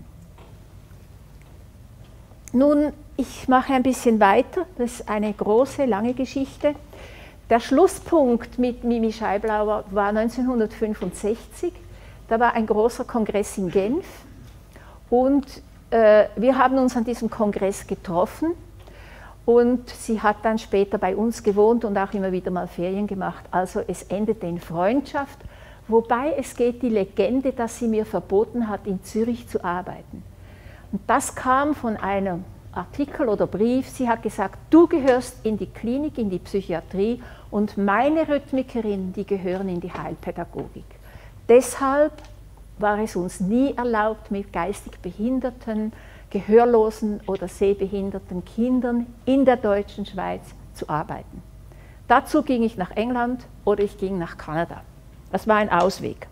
Nun, ich mache ein bisschen weiter, das ist eine große, lange Geschichte. Der Schlusspunkt mit Mimi Scheiblauer war neunzehnhundertfünfundsechzig, da war ein großer Kongress in Genf und äh, wir haben uns an diesem Kongress getroffen. Und sie hat dann später bei uns gewohnt und auch immer wieder mal Ferien gemacht. Also es endete in Freundschaft, wobei es geht die Legende, dass sie mir verboten hat, in Zürich zu arbeiten. Und das kam von einem Artikel oder Brief. Sie hat gesagt, du gehörst in die Klinik, in die Psychiatrie und meine Rhythmikerinnen, die gehören in die Heilpädagogik. Deshalb war es uns nie erlaubt, mit geistig Behinderten, gehörlosen oder sehbehinderten Kindern in der deutschen Schweiz zu arbeiten. Dazu ging ich nach England oder ich ging nach Kanada. Das war ein Ausweg.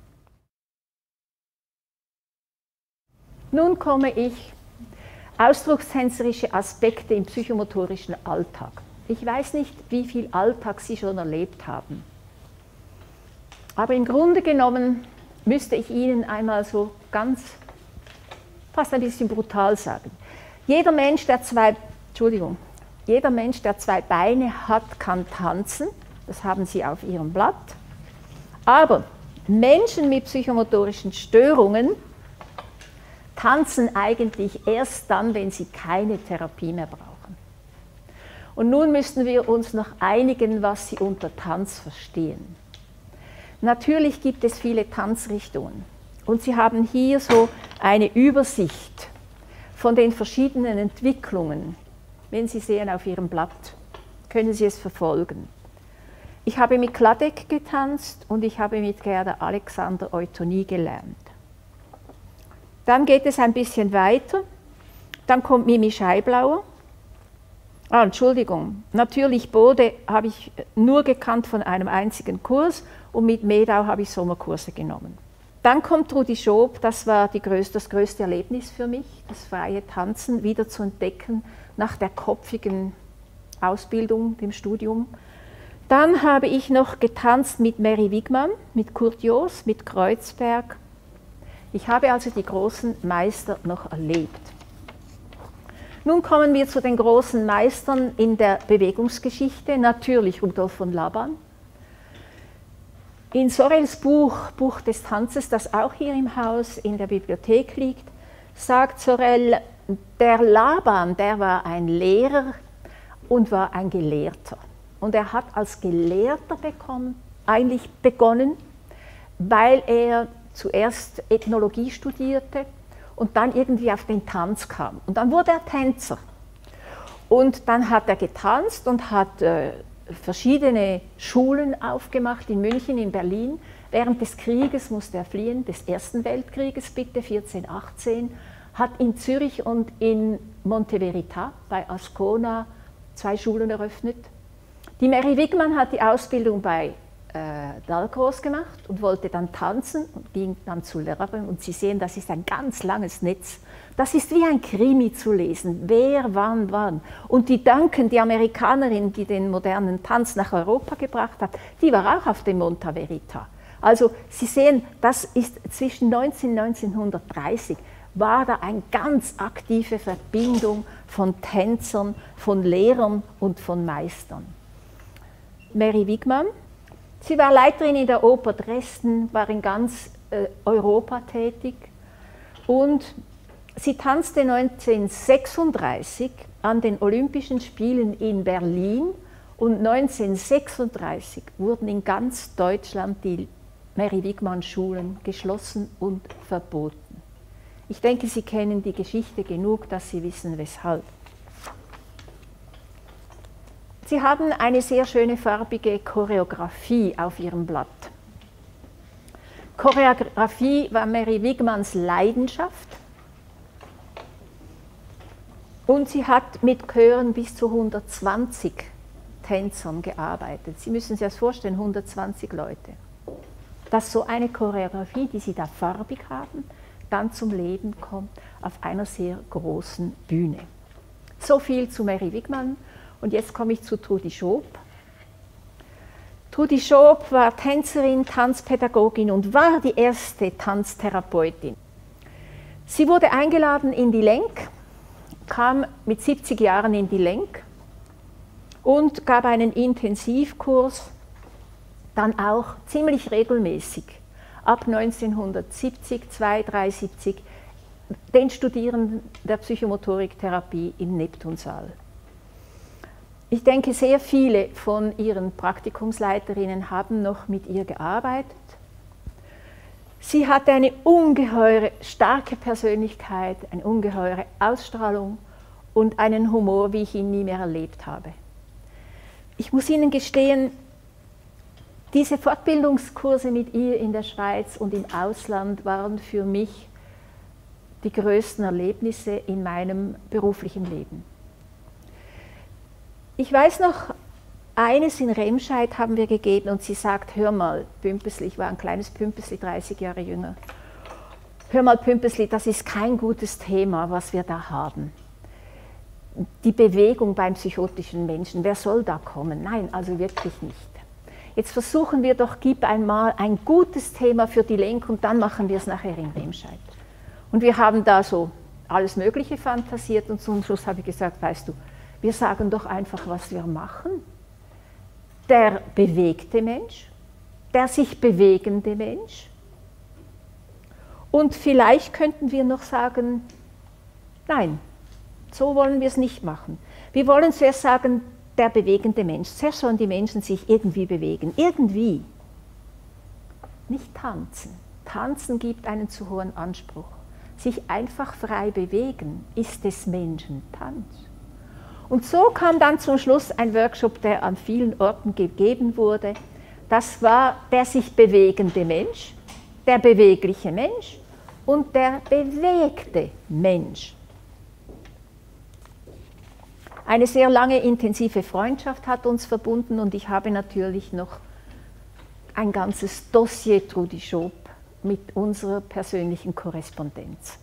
Nun komme ich ausdruckstänzerische Aspekte im psychomotorischen Alltag. Ich weiß nicht, wie viel Alltag Sie schon erlebt haben. Aber im Grunde genommen müsste ich Ihnen einmal so ganz fast ein bisschen brutal sagen. Jeder Mensch, der zwei, Entschuldigung, jeder Mensch, der zwei Beine hat, kann tanzen. Das haben Sie auf Ihrem Blatt. Aber Menschen mit psychomotorischen Störungen tanzen eigentlich erst dann, wenn sie keine Therapie mehr brauchen. Und nun müssten wir uns noch einigen, was Sie unter Tanz verstehen. Natürlich gibt es viele Tanzrichtungen. Und Sie haben hier so eine Übersicht von den verschiedenen Entwicklungen. Wenn Sie sehen auf Ihrem Blatt, können Sie es verfolgen. Ich habe mit Kladek getanzt und ich habe mit Gerda Alexander Eutonie gelernt. Dann geht es ein bisschen weiter. Dann kommt Mimi Scheiblauer. Ah, Entschuldigung, natürlich Bode habe ich nur gekannt von einem einzigen Kurs und mit Medau habe ich Sommerkurse genommen. Dann kommt Trudi Schoop, das war die größte, das größte Erlebnis für mich, das freie Tanzen wieder zu entdecken nach der kopfigen Ausbildung, dem Studium. Dann habe ich noch getanzt mit Mary Wigman, mit Kurt Joos, mit Kreuzberg. Ich habe also die großen Meister noch erlebt. Nun kommen wir zu den großen Meistern in der Bewegungsgeschichte, natürlich Rudolf von Laban. In Sorels Buch, Buch des Tanzes, das auch hier im Haus in der Bibliothek liegt, sagt Sorel, der Laban, der war ein Lehrer und war ein Gelehrter. Und er hat als Gelehrter bekommen, eigentlich begonnen, weil er zuerst Ethnologie studierte und dann irgendwie auf den Tanz kam. Und dann wurde er Tänzer. Und dann hat er getanzt und hat äh, verschiedene Schulen aufgemacht in München, in Berlin. Während des Krieges musste er fliehen, des Ersten Weltkrieges bitte, vierzehn, achtzehn, hat in Zürich und in Monte Verita bei Ascona zwei Schulen eröffnet. Die Mary Wigman hat die Ausbildung bei äh, Dalcroze gemacht und wollte dann tanzen und ging dann zu Lehrern. Und Sie sehen, das ist ein ganz langes Netz. Das ist wie ein Krimi zu lesen, wer, wann, wann. Und die Duncan, die Amerikanerin, die den modernen Tanz nach Europa gebracht hat, die war auch auf dem Monte Verita. Also Sie sehen, das ist zwischen neunzehn und neunzehnhundertdreißig war da eine ganz aktive Verbindung von Tänzern, von Lehrern und von Meistern. Mary Wigman, sie war Leiterin in der Oper Dresden, war in ganz äh, Europa tätig und sie tanzte neunzehnhundertsechsunddreißig an den Olympischen Spielen in Berlin und neunzehnhundertsechsunddreißig wurden in ganz Deutschland die Mary Wigman Schulen geschlossen und verboten. Ich denke, Sie kennen die Geschichte genug, dass Sie wissen, weshalb. Sie haben eine sehr schöne farbige Choreografie auf Ihrem Blatt. Choreografie war Mary Wigmans Leidenschaft und sie hat mit Chören bis zu hundertzwanzig Tänzern gearbeitet. Sie müssen sich das vorstellen, hundertzwanzig Leute. Dass so eine Choreografie, die Sie da farbig haben, dann zum Leben kommt auf einer sehr großen Bühne. So viel zu Mary Wigman. Und jetzt komme ich zu Trudi Schoop. Trudi Schoop war Tänzerin, Tanzpädagogin und war die erste Tanztherapeutin. Sie wurde eingeladen in die Lenk, kam mit siebzig Jahren in die Lenk und gab einen Intensivkurs, dann auch ziemlich regelmäßig, ab neunzehnhundertsiebzig, zwei, drei, siebzig, den Studierenden der Psychomotoriktherapie im Neptunsaal. Ich denke, sehr viele von ihren Praktikumsleiterinnen haben noch mit ihr gearbeitet. Sie hatte eine ungeheure starke Persönlichkeit, eine ungeheure Ausstrahlung und einen Humor, wie ich ihn nie mehr erlebt habe. Ich muss Ihnen gestehen, diese Fortbildungskurse mit ihr in der Schweiz und im Ausland waren für mich die größten Erlebnisse in meinem beruflichen Leben. Ich weiß noch, eines in Remscheid haben wir gegeben und sie sagt, hör mal, Pümpesli, ich war ein kleines Pümpesli, dreißig Jahre jünger, hör mal Pümpesli, das ist kein gutes Thema, was wir da haben. Die Bewegung beim psychotischen Menschen, wer soll da kommen? Nein, also wirklich nicht. Jetzt versuchen wir doch, gib einmal ein gutes Thema für die Lenk und dann machen wir es nachher in Remscheid. Und wir haben da so alles Mögliche fantasiert und zum Schluss habe ich gesagt, weißt du, wir sagen doch einfach, was wir machen. Der bewegte Mensch, der sich bewegende Mensch. Und vielleicht könnten wir noch sagen, nein, so wollen wir es nicht machen. Wir wollen zuerst sagen, der bewegende Mensch. Zuerst sollen die Menschen sich irgendwie bewegen. Irgendwie. Nicht tanzen. Tanzen gibt einen zu hohen Anspruch. Sich einfach frei bewegen ist des Menschen Tanz. Und so kam dann zum Schluss ein Workshop, der an vielen Orten gegeben wurde. Das war der sich bewegende Mensch, der bewegliche Mensch und der bewegte Mensch. Eine sehr lange intensive Freundschaft hat uns verbunden und ich habe natürlich noch ein ganzes Dossier Trudy Schoop mit unserer persönlichen Korrespondenz.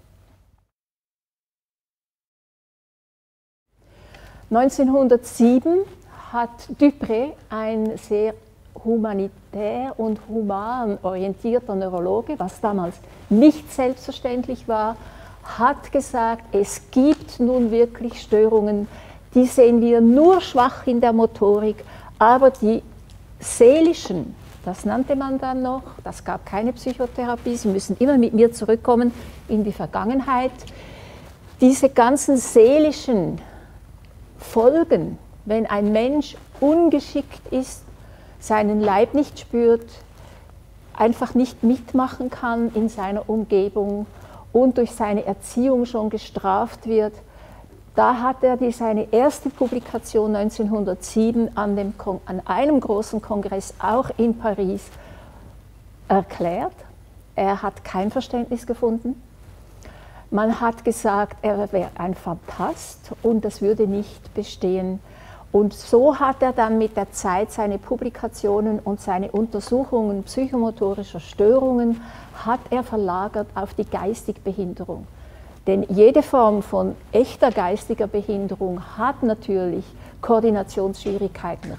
neunzehnhundertsieben hat Dupré, ein sehr humanitär und human orientierter Neurologe, was damals nicht selbstverständlich war, hat gesagt, es gibt nun wirklich Störungen, die sehen wir nur schwach in der Motorik, aber die seelischen, das nannte man dann noch, das gab keine Psychotherapie, Sie müssen immer mit mir zurückkommen in die Vergangenheit, diese ganzen seelischen Folgen, wenn ein Mensch ungeschickt ist, seinen Leib nicht spürt, einfach nicht mitmachen kann in seiner Umgebung und durch seine Erziehung schon gestraft wird, da hat er die, seine erste Publikation neunzehnhundertsieben an, dem, an einem großen Kongress, auch in Paris, erklärt. Er hat kein Verständnis gefunden. Man hat gesagt, er wäre ein Phantast und das würde nicht bestehen. Und so hat er dann mit der Zeit seine Publikationen und seine Untersuchungen psychomotorischer Störungen hat er verlagert auf die Geistigbehinderung. Denn jede Form von echter geistiger Behinderung hat natürlich Koordinationsschwierigkeiten,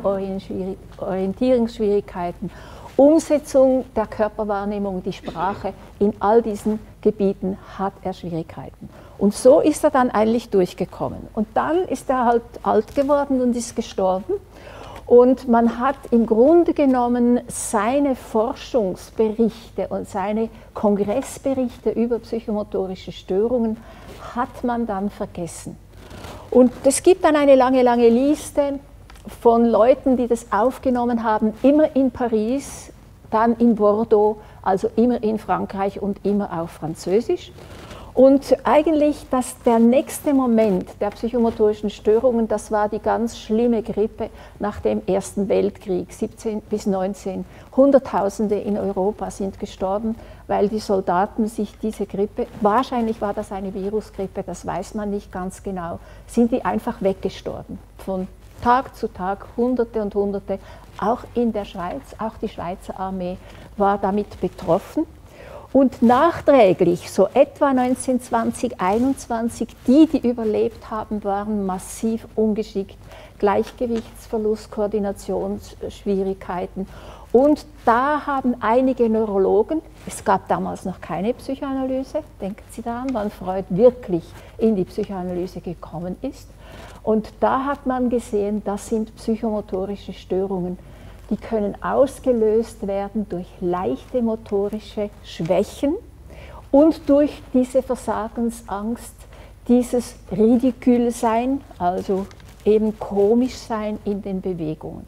Raumorientierungsschwierigkeiten, Umsetzung der Körperwahrnehmung, die Sprache, in all diesen Gebieten hat er Schwierigkeiten. Und so ist er dann eigentlich durchgekommen. Und dann ist er halt alt geworden und ist gestorben. Und man hat im Grunde genommen seine Forschungsberichte und seine Kongressberichte über psychomotorische Störungen hat man dann vergessen. Und es gibt dann eine lange, lange Liste von Leuten, die das aufgenommen haben, immer in Paris, dann in Bordeaux, also immer in Frankreich und immer auf Französisch. Und eigentlich das, der nächste Moment der psychomotorischen Störungen, das war die ganz schlimme Grippe nach dem Ersten Weltkrieg, siebzehn bis neunzehn. Hunderttausende in Europa sind gestorben, weil die Soldaten sich diese Grippe, wahrscheinlich war das eine Virusgrippe, das weiß man nicht ganz genau, sind die einfach weggestorben. Von Tag zu Tag, Hunderte und Hunderte, auch in der Schweiz, auch die Schweizer Armee war damit betroffen. Und nachträglich, so etwa neunzehnhundertzwanzig, einundzwanzig, die, die überlebt haben, waren massiv ungeschickt. Gleichgewichtsverlust, Koordinationsschwierigkeiten. Und da haben einige Neurologen, es gab damals noch keine Psychoanalyse, denken Sie daran, wann Freud wirklich in die Psychoanalyse gekommen ist. Und da hat man gesehen, das sind psychomotorische Störungen. Die können ausgelöst werden durch leichte motorische Schwächen und durch diese Versagensangst, dieses Ridikülsein, also eben komisch sein in den Bewegungen.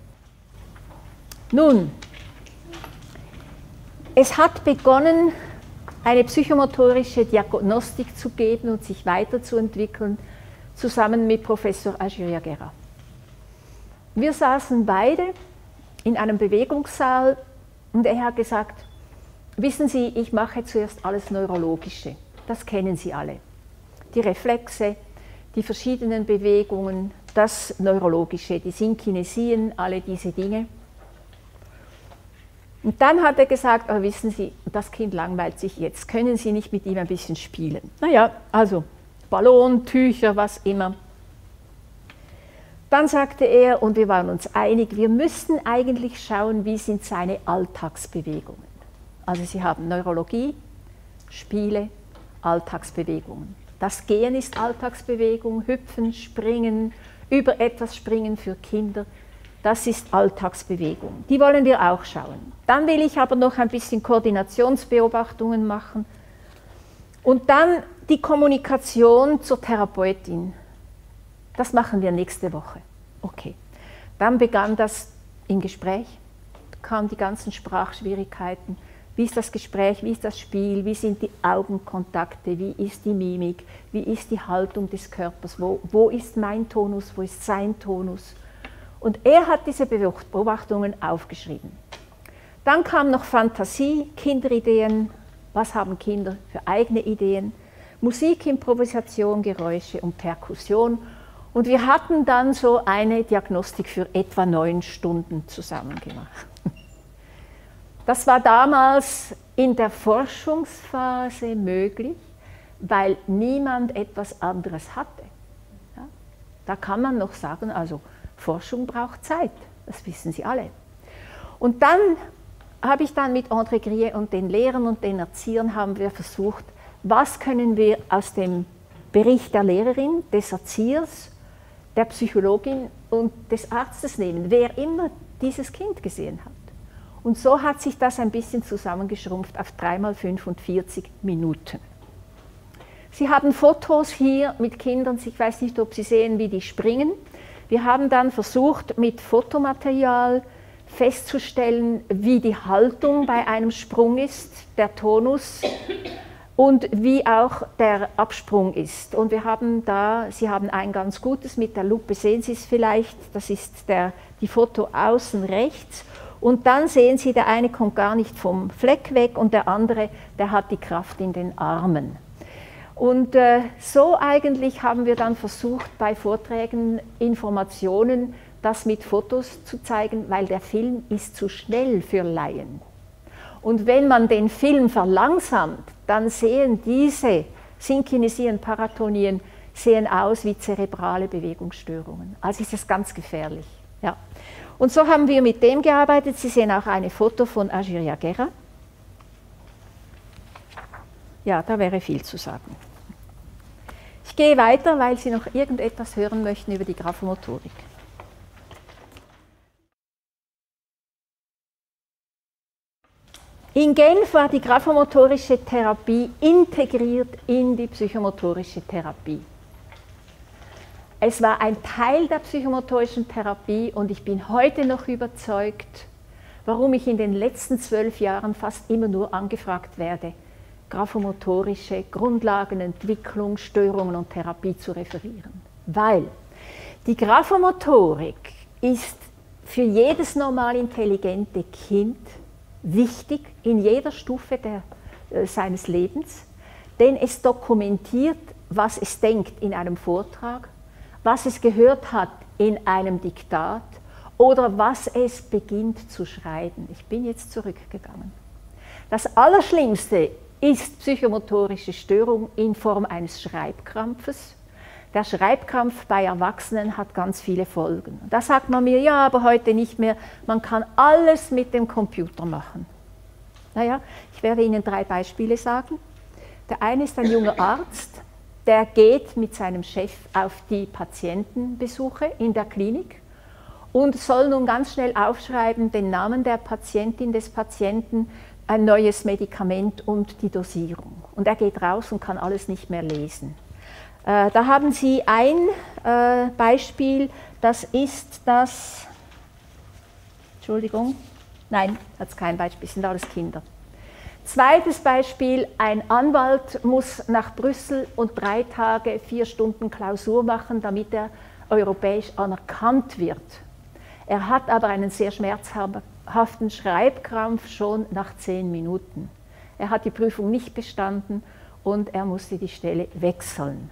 Nun, es hat begonnen, eine psychomotorische Diagnostik zu geben und sich weiterzuentwickeln, zusammen mit Professor Aguirre-Guerra. Wir saßen beide in einem Bewegungssaal und er hat gesagt, wissen Sie, ich mache zuerst alles Neurologische, das kennen Sie alle. Die Reflexe, die verschiedenen Bewegungen, das Neurologische, die Synkinesien, alle diese Dinge. Und dann hat er gesagt, oh, wissen Sie, das Kind langweilt sich jetzt, können Sie nicht mit ihm ein bisschen spielen? Naja, also Ballon, Tücher, was immer. Dann sagte er, und wir waren uns einig, wir müssten eigentlich schauen, wie sind seine Alltagsbewegungen. Also Sie haben Neurologie, Spiele, Alltagsbewegungen. Das Gehen ist Alltagsbewegung, Hüpfen, Springen, über etwas springen für Kinder, das ist Alltagsbewegung. Die wollen wir auch schauen. Dann will ich aber noch ein bisschen Koordinationsbeobachtungen machen und dann die Kommunikation zur Therapeutin. Das machen wir nächste Woche. Okay. Dann begann das im Gespräch, kamen die ganzen Sprachschwierigkeiten. Wie ist das Gespräch, wie ist das Spiel, wie sind die Augenkontakte, wie ist die Mimik, wie ist die Haltung des Körpers, wo, wo ist mein Tonus, wo ist sein Tonus. Und er hat diese Beobachtungen aufgeschrieben. Dann kam noch Fantasie, Kinderideen, was haben Kinder für eigene Ideen, Musik, Improvisation, Geräusche und Perkussion. Und wir hatten dann so eine Diagnostik für etwa neun Stunden zusammen gemacht. Das war damals in der Forschungsphase möglich, weil niemand etwas anderes hatte. Ja? Da kann man noch sagen, also Forschung braucht Zeit, das wissen Sie alle. Und dann habe ich dann mit André Grier und den Lehrern und den Erziehern haben wir versucht, was können wir aus dem Bericht der Lehrerin, des Erziehers, der Psychologin und des Arztes nehmen, wer immer dieses Kind gesehen hat. Und so hat sich das ein bisschen zusammengeschrumpft auf drei mal fünfundvierzig Minuten. Sie haben Fotos hier mit Kindern, ich weiß nicht, ob Sie sehen, wie die springen. Wir haben dann versucht, mit Fotomaterial festzustellen, wie die Haltung bei einem Sprung ist, der Tonus und wie auch der Absprung ist. Und wir haben da, Sie haben ein ganz gutes, mit der Lupe sehen Sie es vielleicht, das ist der, die Foto außen rechts. Und dann sehen Sie, der eine kommt gar nicht vom Fleck weg und der andere, der hat die Kraft in den Armen. Und äh, so eigentlich haben wir dann versucht, bei Vorträgen Informationen, das mit Fotos zu zeigen, weil der Film ist zu schnell für Laien. Und wenn man den Film verlangsamt, dann sehen diese Synkinesien, Paratonien, sehen aus wie zerebrale Bewegungsstörungen. Also ist das ganz gefährlich. Ja. Und so haben wir mit dem gearbeitet. Sie sehen auch ein Foto von Agiria Guerra. Ja, da wäre viel zu sagen. Ich gehe weiter, weil Sie noch irgendetwas hören möchten über die Graphomotorik. In Genf war die graphomotorische Therapie integriert in die psychomotorische Therapie. Es war ein Teil der psychomotorischen Therapie und ich bin heute noch überzeugt, warum ich in den letzten zwölf Jahren fast immer nur angefragt werde, graphomotorische Grundlagenentwicklung, Störungen und Therapie zu referieren. Weil die Graphomotorik ist für jedes normal intelligente Kind wichtig in jeder Stufe der, äh, seines Lebens, denn es dokumentiert, was es denkt in einem Vortrag, was es gehört hat in einem Diktat oder was es beginnt zu schreiben. Ich bin jetzt zurückgegangen. Das Allerschlimmste ist psychomotorische Störung in Form eines Schreibkrampfes. Der Schreibkrampf bei Erwachsenen hat ganz viele Folgen. Da sagt man mir, ja, aber heute nicht mehr, man kann alles mit dem Computer machen. Naja, ich werde Ihnen drei Beispiele sagen. Der eine ist ein junger Arzt, der geht mit seinem Chef auf die Patientenbesuche in der Klinik und soll nun ganz schnell aufschreiben, den Namen der Patientin, des Patienten, ein neues Medikament und die Dosierung. Und er geht raus und kann alles nicht mehr lesen. Äh, da haben Sie ein äh, Beispiel, das ist das, Entschuldigung, nein, das ist kein Beispiel, das sind alles Kinder. Zweites Beispiel, ein Anwalt muss nach Brüssel und drei Tage, vier Stunden Klausur machen, damit er europäisch anerkannt wird. Er hat aber einen sehr schmerzhaften Schreibkrampf schon nach zehn Minuten. Er hat die Prüfung nicht bestanden und er musste die Stelle wechseln.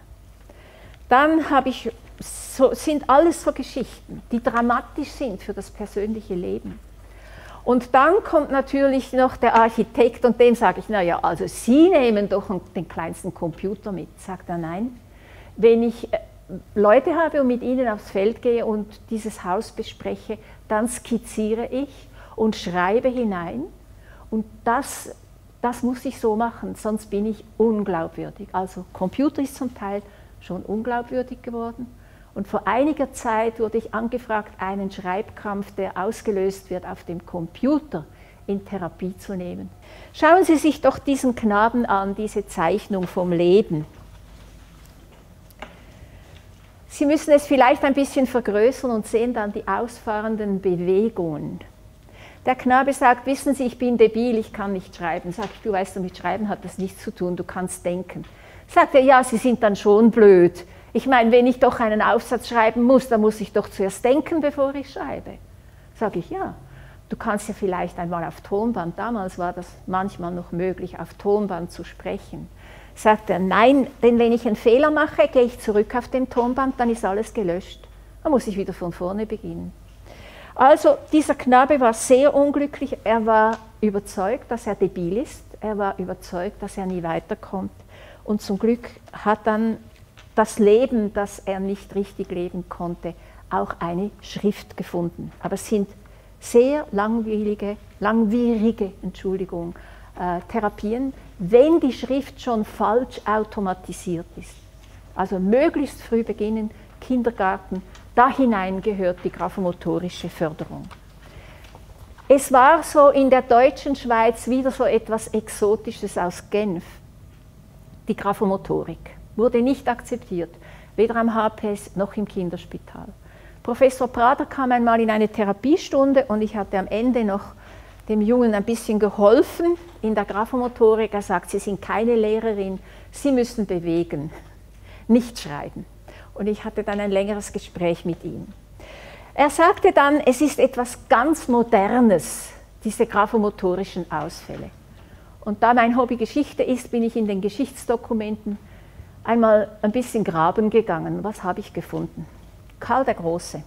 Dann habe ich, so, sind alles so Geschichten, die dramatisch sind für das persönliche Leben. Und dann kommt natürlich noch der Architekt und dem sage ich, naja, also Sie nehmen doch den kleinsten Computer mit. Sagt er, nein, wenn ich Leute habe und mit ihnen aufs Feld gehe und dieses Haus bespreche, dann skizziere ich und schreibe hinein und das, das muss ich so machen, sonst bin ich unglaubwürdig. Also Computer ist zum Teil schon unglaubwürdig geworden. Und vor einiger Zeit wurde ich angefragt, einen Schreibkrampf, der ausgelöst wird auf dem Computer, in Therapie zu nehmen. Schauen Sie sich doch diesen Knaben an, diese Zeichnung vom Leben. Sie müssen es vielleicht ein bisschen vergrößern und sehen dann die ausfahrenden Bewegungen. Der Knabe sagt, wissen Sie, ich bin debil, ich kann nicht schreiben. Sag ich, du weißt, mit Schreiben hat das nichts zu tun, du kannst denken. Sagt er, ja, Sie sind dann schon blöd. Ich meine, wenn ich doch einen Aufsatz schreiben muss, dann muss ich doch zuerst denken, bevor ich schreibe. Sage ich, ja, du du kannst ja vielleicht einmal auf Tonband, damals war das manchmal noch möglich, auf Tonband zu sprechen. Sagt er, nein, denn wenn ich einen Fehler mache, gehe ich zurück auf dem Tonband, dann ist alles gelöscht. Dann muss ich wieder von vorne beginnen. Also dieser Knabe war sehr unglücklich, er war überzeugt, dass er debil ist, er war überzeugt, dass er nie weiterkommt. Und zum Glück hat dann das Leben, das er nicht richtig leben konnte, auch eine Schrift gefunden. Aber es sind sehr langwierige, langwierige Entschuldigung, äh, Therapien, wenn die Schrift schon falsch automatisiert ist. Also möglichst früh beginnen, Kindergarten, da hinein gehört die graphomotorische Förderung. Es war so in der deutschen Schweiz wieder so etwas Exotisches aus Genf. Die Graphomotorik wurde nicht akzeptiert, weder am H P S noch im Kinderspital. Professor Prader kam einmal in eine Therapiestunde und ich hatte am Ende noch dem Jungen ein bisschen geholfen in der Graphomotorik. Er sagt, Sie sind keine Lehrerin, Sie müssen bewegen, nicht schreiben. Und ich hatte dann ein längeres Gespräch mit ihm. Er sagte dann, es ist etwas ganz Modernes, diese graphomotorischen Ausfälle. Und da mein Hobby Geschichte ist, bin ich in den Geschichtsdokumenten einmal ein bisschen graben gegangen. Was habe ich gefunden? Karl der Große.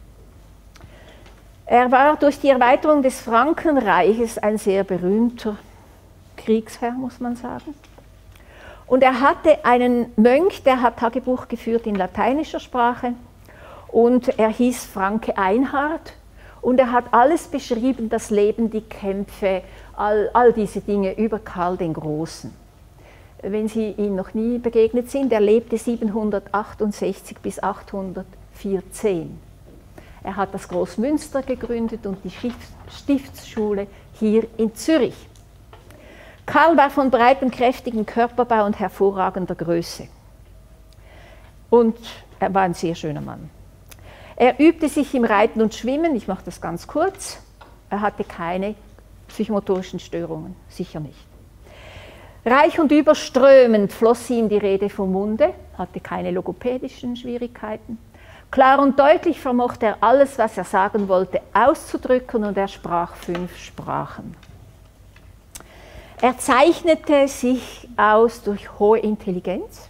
Er war durch die Erweiterung des Frankenreiches ein sehr berühmter Kriegsherr, muss man sagen. Und er hatte einen Mönch, der hat Tagebuch geführt in lateinischer Sprache und er hieß Franke Einhard und er hat alles beschrieben, das Leben, die Kämpfe, all, all diese Dinge über Karl den Großen. Wenn Sie ihm noch nie begegnet sind, er lebte siebenhundertachtundsechzig bis achthundertvierzehn. Er hat das Großmünster gegründet und die Stiftsschule hier in Zürich. Karl war von breitem, kräftigem Körperbau und hervorragender Größe. Und er war ein sehr schöner Mann. Er übte sich im Reiten und Schwimmen, ich mache das ganz kurz. Er hatte keine psychomotorischen Störungen, sicher nicht. Reich und überströmend floss ihm die Rede vom Munde, hatte keine logopädischen Schwierigkeiten. Klar und deutlich vermochte er alles, was er sagen wollte, auszudrücken und er sprach fünf Sprachen. Er zeichnete sich aus durch hohe Intelligenz.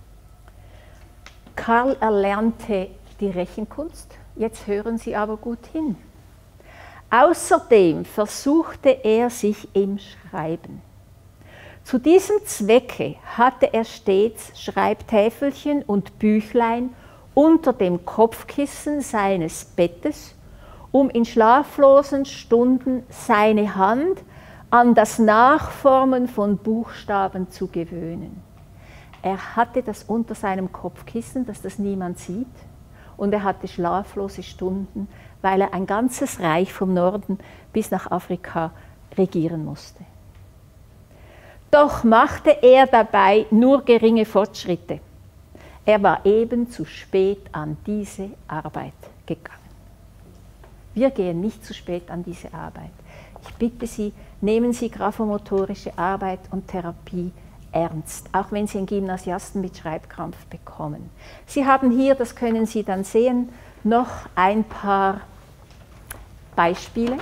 Karl erlernte die Rechenkunst. Jetzt hören Sie aber gut hin. Außerdem versuchte er sich im Schreiben. Zu diesem Zwecke hatte er stets Schreibtäfelchen und Büchlein unter dem Kopfkissen seines Bettes, um in schlaflosen Stunden seine Hand an das Nachformen von Buchstaben zu gewöhnen. Er hatte das unter seinem Kopfkissen, dass das niemand sieht, und er hatte schlaflose Stunden, weil er ein ganzes Reich vom Norden bis nach Afrika regieren musste. Doch machte er dabei nur geringe Fortschritte. Er war eben zu spät an diese Arbeit gegangen. Wir gehen nicht zu spät an diese Arbeit. Ich bitte Sie, nehmen Sie graphomotorische Arbeit und Therapie ernst, auch wenn Sie einen Gymnasiasten mit Schreibkrampf bekommen. Sie haben hier, das können Sie dann sehen, noch ein paar Beispiele.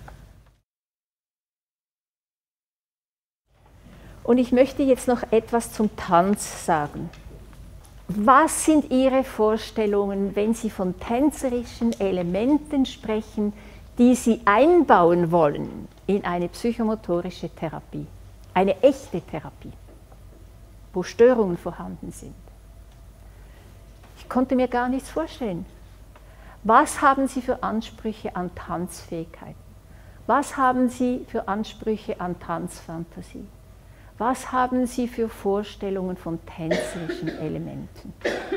Und ich möchte jetzt noch etwas zum Tanz sagen. Was sind Ihre Vorstellungen, wenn Sie von tänzerischen Elementen sprechen, die Sie einbauen wollen in eine psychomotorische Therapie, eine echte Therapie, wo Störungen vorhanden sind? Ich konnte mir gar nichts vorstellen. Was haben Sie für Ansprüche an Tanzfähigkeit? Was haben Sie für Ansprüche an Tanzfantasie? Was haben Sie für Vorstellungen von tänzerischen Elementen?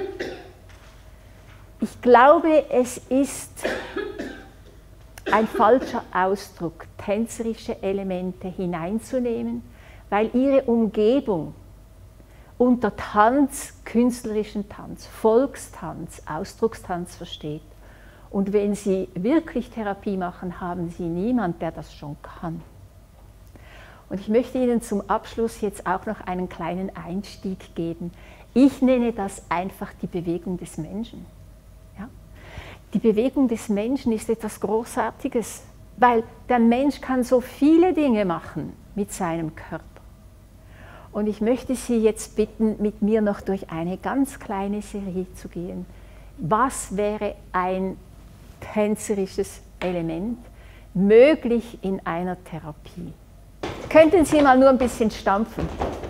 Ich glaube, es ist ein falscher Ausdruck, tänzerische Elemente hineinzunehmen, weil ihre Umgebung unter Tanz, künstlerischen Tanz, Volkstanz, Ausdruckstanz versteht. Und wenn Sie wirklich Therapie machen, haben Sie niemanden, der das schon kann. Und ich möchte Ihnen zum Abschluss jetzt auch noch einen kleinen Einstieg geben. Ich nenne das einfach die Bewegung des Menschen. Ja? Die Bewegung des Menschen ist etwas Großartiges. Weil der Mensch kann so viele Dinge machen mit seinem Körper. Und ich möchte Sie jetzt bitten, mit mir noch durch eine ganz kleine Serie zu gehen. Was wäre ein tänzerisches Element möglich in einer Therapie? Könnten Sie mal nur ein bisschen stampfen?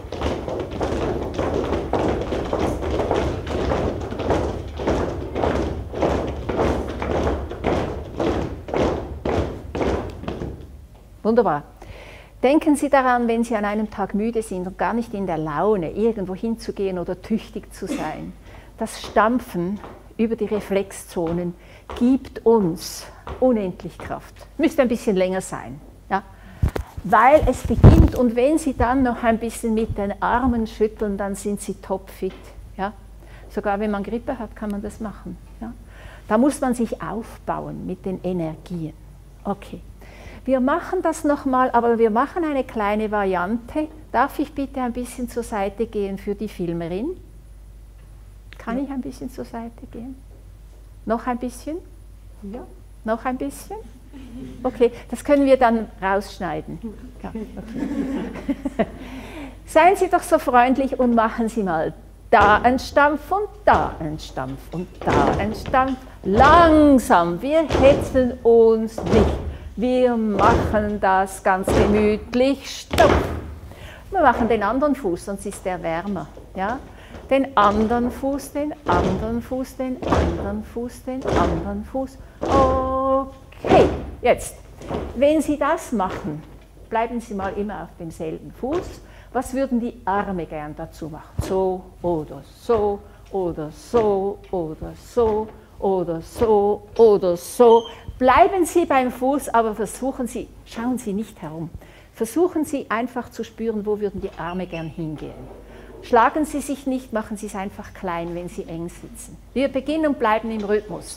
Wunderbar. Denken Sie daran, wenn Sie an einem Tag müde sind und gar nicht in der Laune, irgendwo hinzugehen oder tüchtig zu sein. Das Stampfen über die Reflexzonen gibt uns unendlich Kraft. Müsste ein bisschen länger sein, ja? Weil es beginnt, und wenn Sie dann noch ein bisschen mit den Armen schütteln, dann sind Sie topfit. Ja? Sogar wenn man Grippe hat, kann man das machen. Ja? Da muss man sich aufbauen mit den Energien. Okay. Wir machen das nochmal, aber wir machen eine kleine Variante. Darf ich bitte ein bisschen zur Seite gehen für die Filmerin? Kann ja. ich ein bisschen zur Seite gehen? Noch ein bisschen? Ja. Noch ein bisschen? Okay, das können wir dann rausschneiden. Ja, okay. Seien Sie doch so freundlich und machen Sie mal da einen Stampf und da einen Stampf und da einen Stampf. Langsam, wir hetzen uns nicht. Wir machen das ganz gemütlich. Stopp. Wir machen den anderen Fuß, sonst ist der wärmer. Ja? Den anderen Fuß, den anderen Fuß, den anderen Fuß, den anderen Fuß. Okay, jetzt, wenn Sie das machen, bleiben Sie mal immer auf demselben Fuß. Was würden die Arme gern dazu machen? So oder so oder so oder so oder so oder so. Bleiben Sie beim Fuß, aber versuchen Sie, schauen Sie nicht herum. Versuchen Sie einfach zu spüren, wo würden die Arme gern hingehen. Schlagen Sie sich nicht, machen Sie es einfach klein, wenn Sie eng sitzen. Wir beginnen und bleiben im Rhythmus.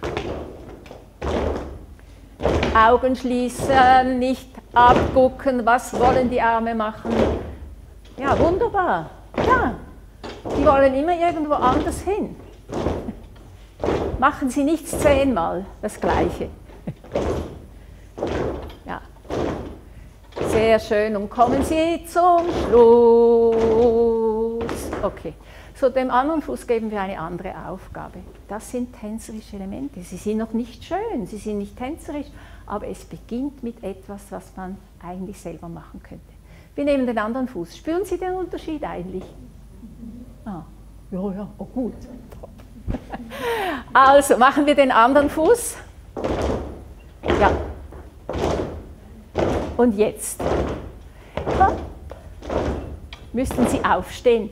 Augen schließen, nicht abgucken, was wollen die Arme machen? Ja, wunderbar. Ja, die wollen immer irgendwo anders hin. Machen Sie nichts zehnmal das Gleiche. Ja. Sehr schön. Und kommen Sie zum Schluss. Okay. So, dem anderen Fuß geben wir eine andere Aufgabe. Das sind tänzerische Elemente. Sie sind noch nicht schön, sie sind nicht tänzerisch, aber es beginnt mit etwas, was man eigentlich selber machen könnte. Wir nehmen den anderen Fuß. Spüren Sie den Unterschied eigentlich? Ah, ja, ja, oh gut. Also, machen wir den anderen Fuß. Ja. Und jetzt hopp, müssten Sie aufstehen.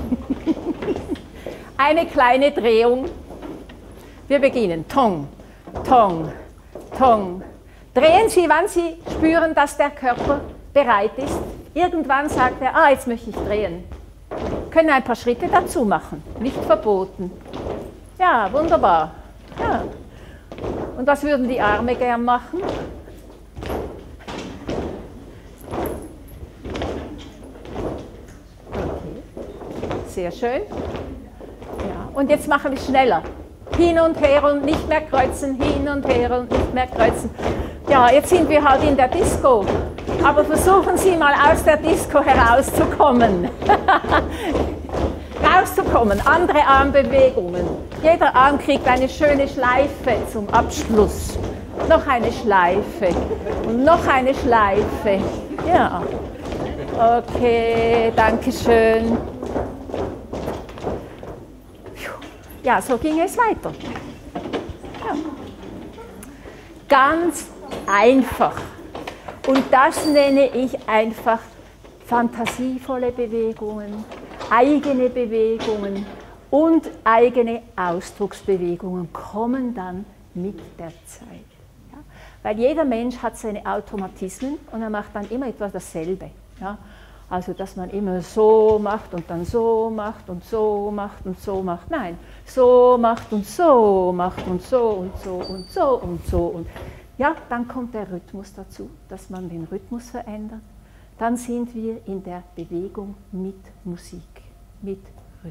Eine kleine Drehung. Wir beginnen. Tong, Tong, Tong. Drehen Sie, wann Sie spüren, dass der Körper bereit ist. Irgendwann sagt er, ah, jetzt möchte ich drehen. Können ein paar Schritte dazu machen, nicht verboten. Ja, wunderbar. Ja. Und was würden die Arme gern machen? Okay. Sehr schön. Ja. Und jetzt machen wir es schneller. Hin und her und nicht mehr kreuzen, hin und her und nicht mehr kreuzen. Ja, jetzt sind wir halt in der Disco. Aber versuchen Sie mal aus der Disco herauszukommen. Rauszukommen, andere Armbewegungen. Jeder Arm kriegt eine schöne Schleife zum Abschluss. Noch eine Schleife und noch eine Schleife. Ja. Okay, danke schön. Ja, so ging es weiter. Ja. Ganz einfach. Und das nenne ich einfach fantasievolle Bewegungen, eigene Bewegungen und eigene Ausdrucksbewegungen kommen dann mit der Zeit. Ja? Weil jeder Mensch hat seine Automatismen und er macht dann immer etwas dasselbe. Ja? Also, dass man immer so macht und dann so macht und so macht und so macht. Nein, so macht und so macht und so und so und so und so. Und ja, dann kommt der Rhythmus dazu, dass man den Rhythmus verändert. Dann sind wir in der Bewegung mit Musik, mit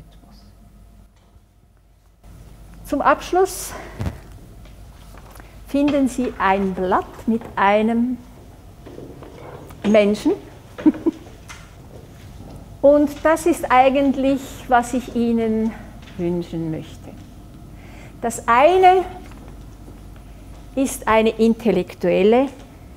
Rhythmus. Zum Abschluss finden Sie ein Blatt mit einem Menschen. Und das ist eigentlich, was ich Ihnen wünschen möchte. Das eine ist eine intellektuelle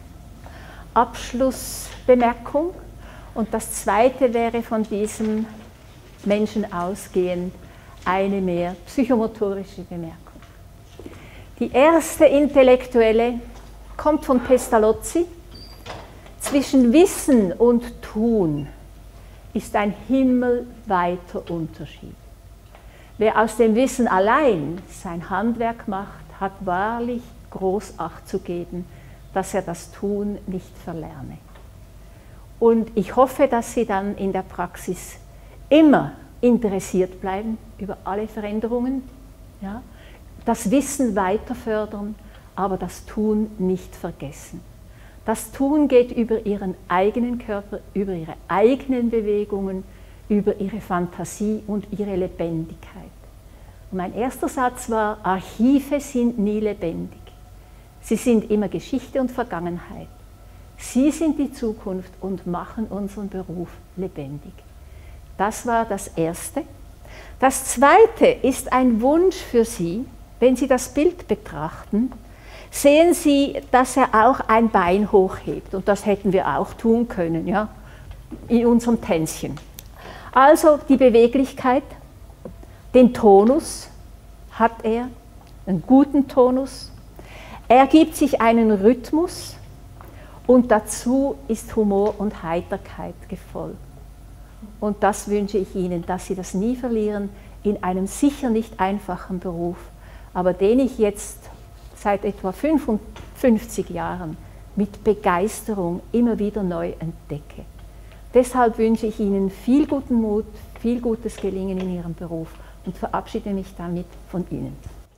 Abschlussbemerkung und das zweite wäre von diesem Menschen ausgehend eine mehr psychomotorische Bemerkung. Die erste intellektuelle kommt von Pestalozzi. Zwischen Wissen und Tun ist ein himmelweiter Unterschied. Wer aus dem Wissen allein sein Handwerk macht, hat wahrlich groß Acht zu geben, dass er das Tun nicht verlerne. Und ich hoffe, dass Sie dann in der Praxis immer interessiert bleiben über alle Veränderungen, ja, das Wissen weiter fördern, aber das Tun nicht vergessen. Das Tun geht über Ihren eigenen Körper, über Ihre eigenen Bewegungen, über Ihre Fantasie und Ihre Lebendigkeit. Und mein erster Satz war, Archive sind nie lebendig. Sie sind immer Geschichte und Vergangenheit. Sie sind die Zukunft und machen unseren Beruf lebendig. Das war das Erste. Das Zweite ist ein Wunsch für Sie, wenn Sie das Bild betrachten, sehen Sie, dass er auch ein Bein hochhebt. Und das hätten wir auch tun können, ja, in unserem Tänzchen. Also die Beweglichkeit, den Tonus hat er, einen guten Tonus. Er gibt sich einen Rhythmus und dazu ist Humor und Heiterkeit gefolgt. Und das wünsche ich Ihnen, dass Sie das nie verlieren in einem sicher nicht einfachen Beruf, aber den ich jetzt seit etwa fünfundfünfzig Jahren mit Begeisterung immer wieder neu entdecke. Deshalb wünsche ich Ihnen viel guten Mut, viel gutes Gelingen in Ihrem Beruf und verabschiede mich damit von Ihnen.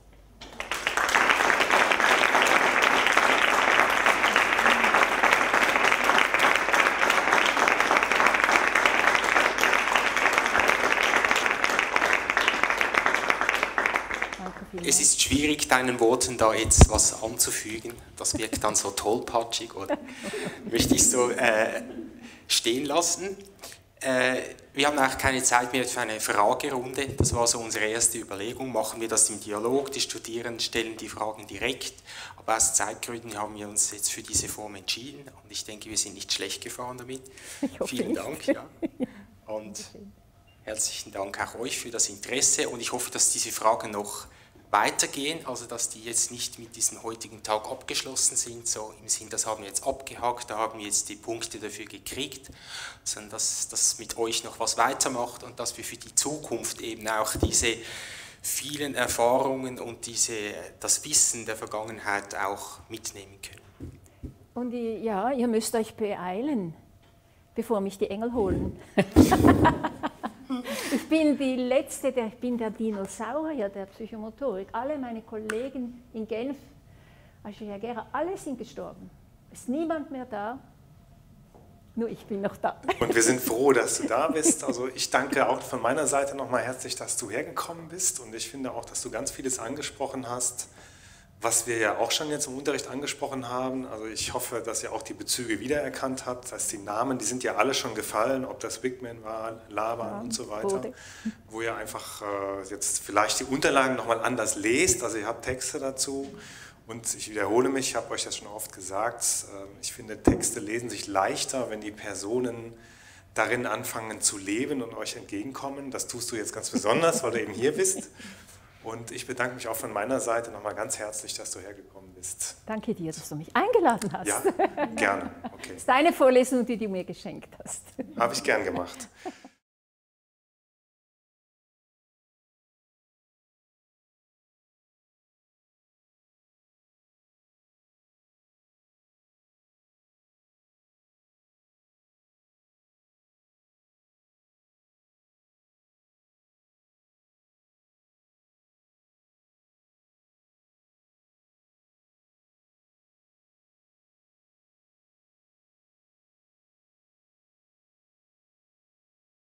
Es ist schwierig, deinen Worten da jetzt was anzufügen. Das wirkt dann so tollpatschig, oder? Möchte ich so äh, stehen lassen. Äh, wir haben auch keine Zeit mehr für eine Fragerunde. Das war so unsere erste Überlegung. Machen wir das im Dialog? Die Studierenden stellen die Fragen direkt. Aber aus Zeitgründen haben wir uns jetzt für diese Form entschieden. Und ich denke, wir sind nicht schlecht gefahren damit. Vielen Dank. Ja. Und herzlichen Dank auch euch für das Interesse. Und ich hoffe, dass diese Fragen noch weitergehen, also dass die jetzt nicht mit diesem heutigen Tag abgeschlossen sind, so im Sinn, das haben wir jetzt abgehakt, da haben wir jetzt die Punkte dafür gekriegt, sondern dass das mit euch noch was weitermacht und dass wir für die Zukunft eben auch diese vielen Erfahrungen und diese, das Wissen der Vergangenheit auch mitnehmen können. Und ja, ihr müsst euch beeilen, bevor mich die Engel holen. Ich bin die Letzte, der, ich bin der Dinosaurier der Psychomotorik. Alle meine Kollegen in Genf, Gera, alle sind gestorben. Es ist niemand mehr da, nur ich bin noch da. Und wir sind froh, dass du da bist. Also ich danke auch von meiner Seite nochmal herzlich, dass du hergekommen bist. Und ich finde auch, dass du ganz vieles angesprochen hast, was wir ja auch schon jetzt im Unterricht angesprochen haben. Also ich hoffe, dass ihr auch die Bezüge wiedererkannt habt, dass die Namen, die sind ja alle schon gefallen, ob das Wigman war, Laban ja, und so weiter, Bode. Wo ihr einfach äh, jetzt vielleicht die Unterlagen nochmal anders lest, also ihr habt Texte dazu. Und ich wiederhole mich, ich habe euch das schon oft gesagt, äh, ich finde, Texte lesen sich leichter, wenn die Personen darin anfangen zu leben und euch entgegenkommen. Das tust du jetzt ganz besonders, weil du eben hier bist. Und ich bedanke mich auch von meiner Seite nochmal ganz herzlich, dass du hergekommen bist. Danke dir, dass du mich eingeladen hast. Ja, gerne. Okay. Das ist deine Vorlesung, die du mir geschenkt hast. Habe ich gern gemacht.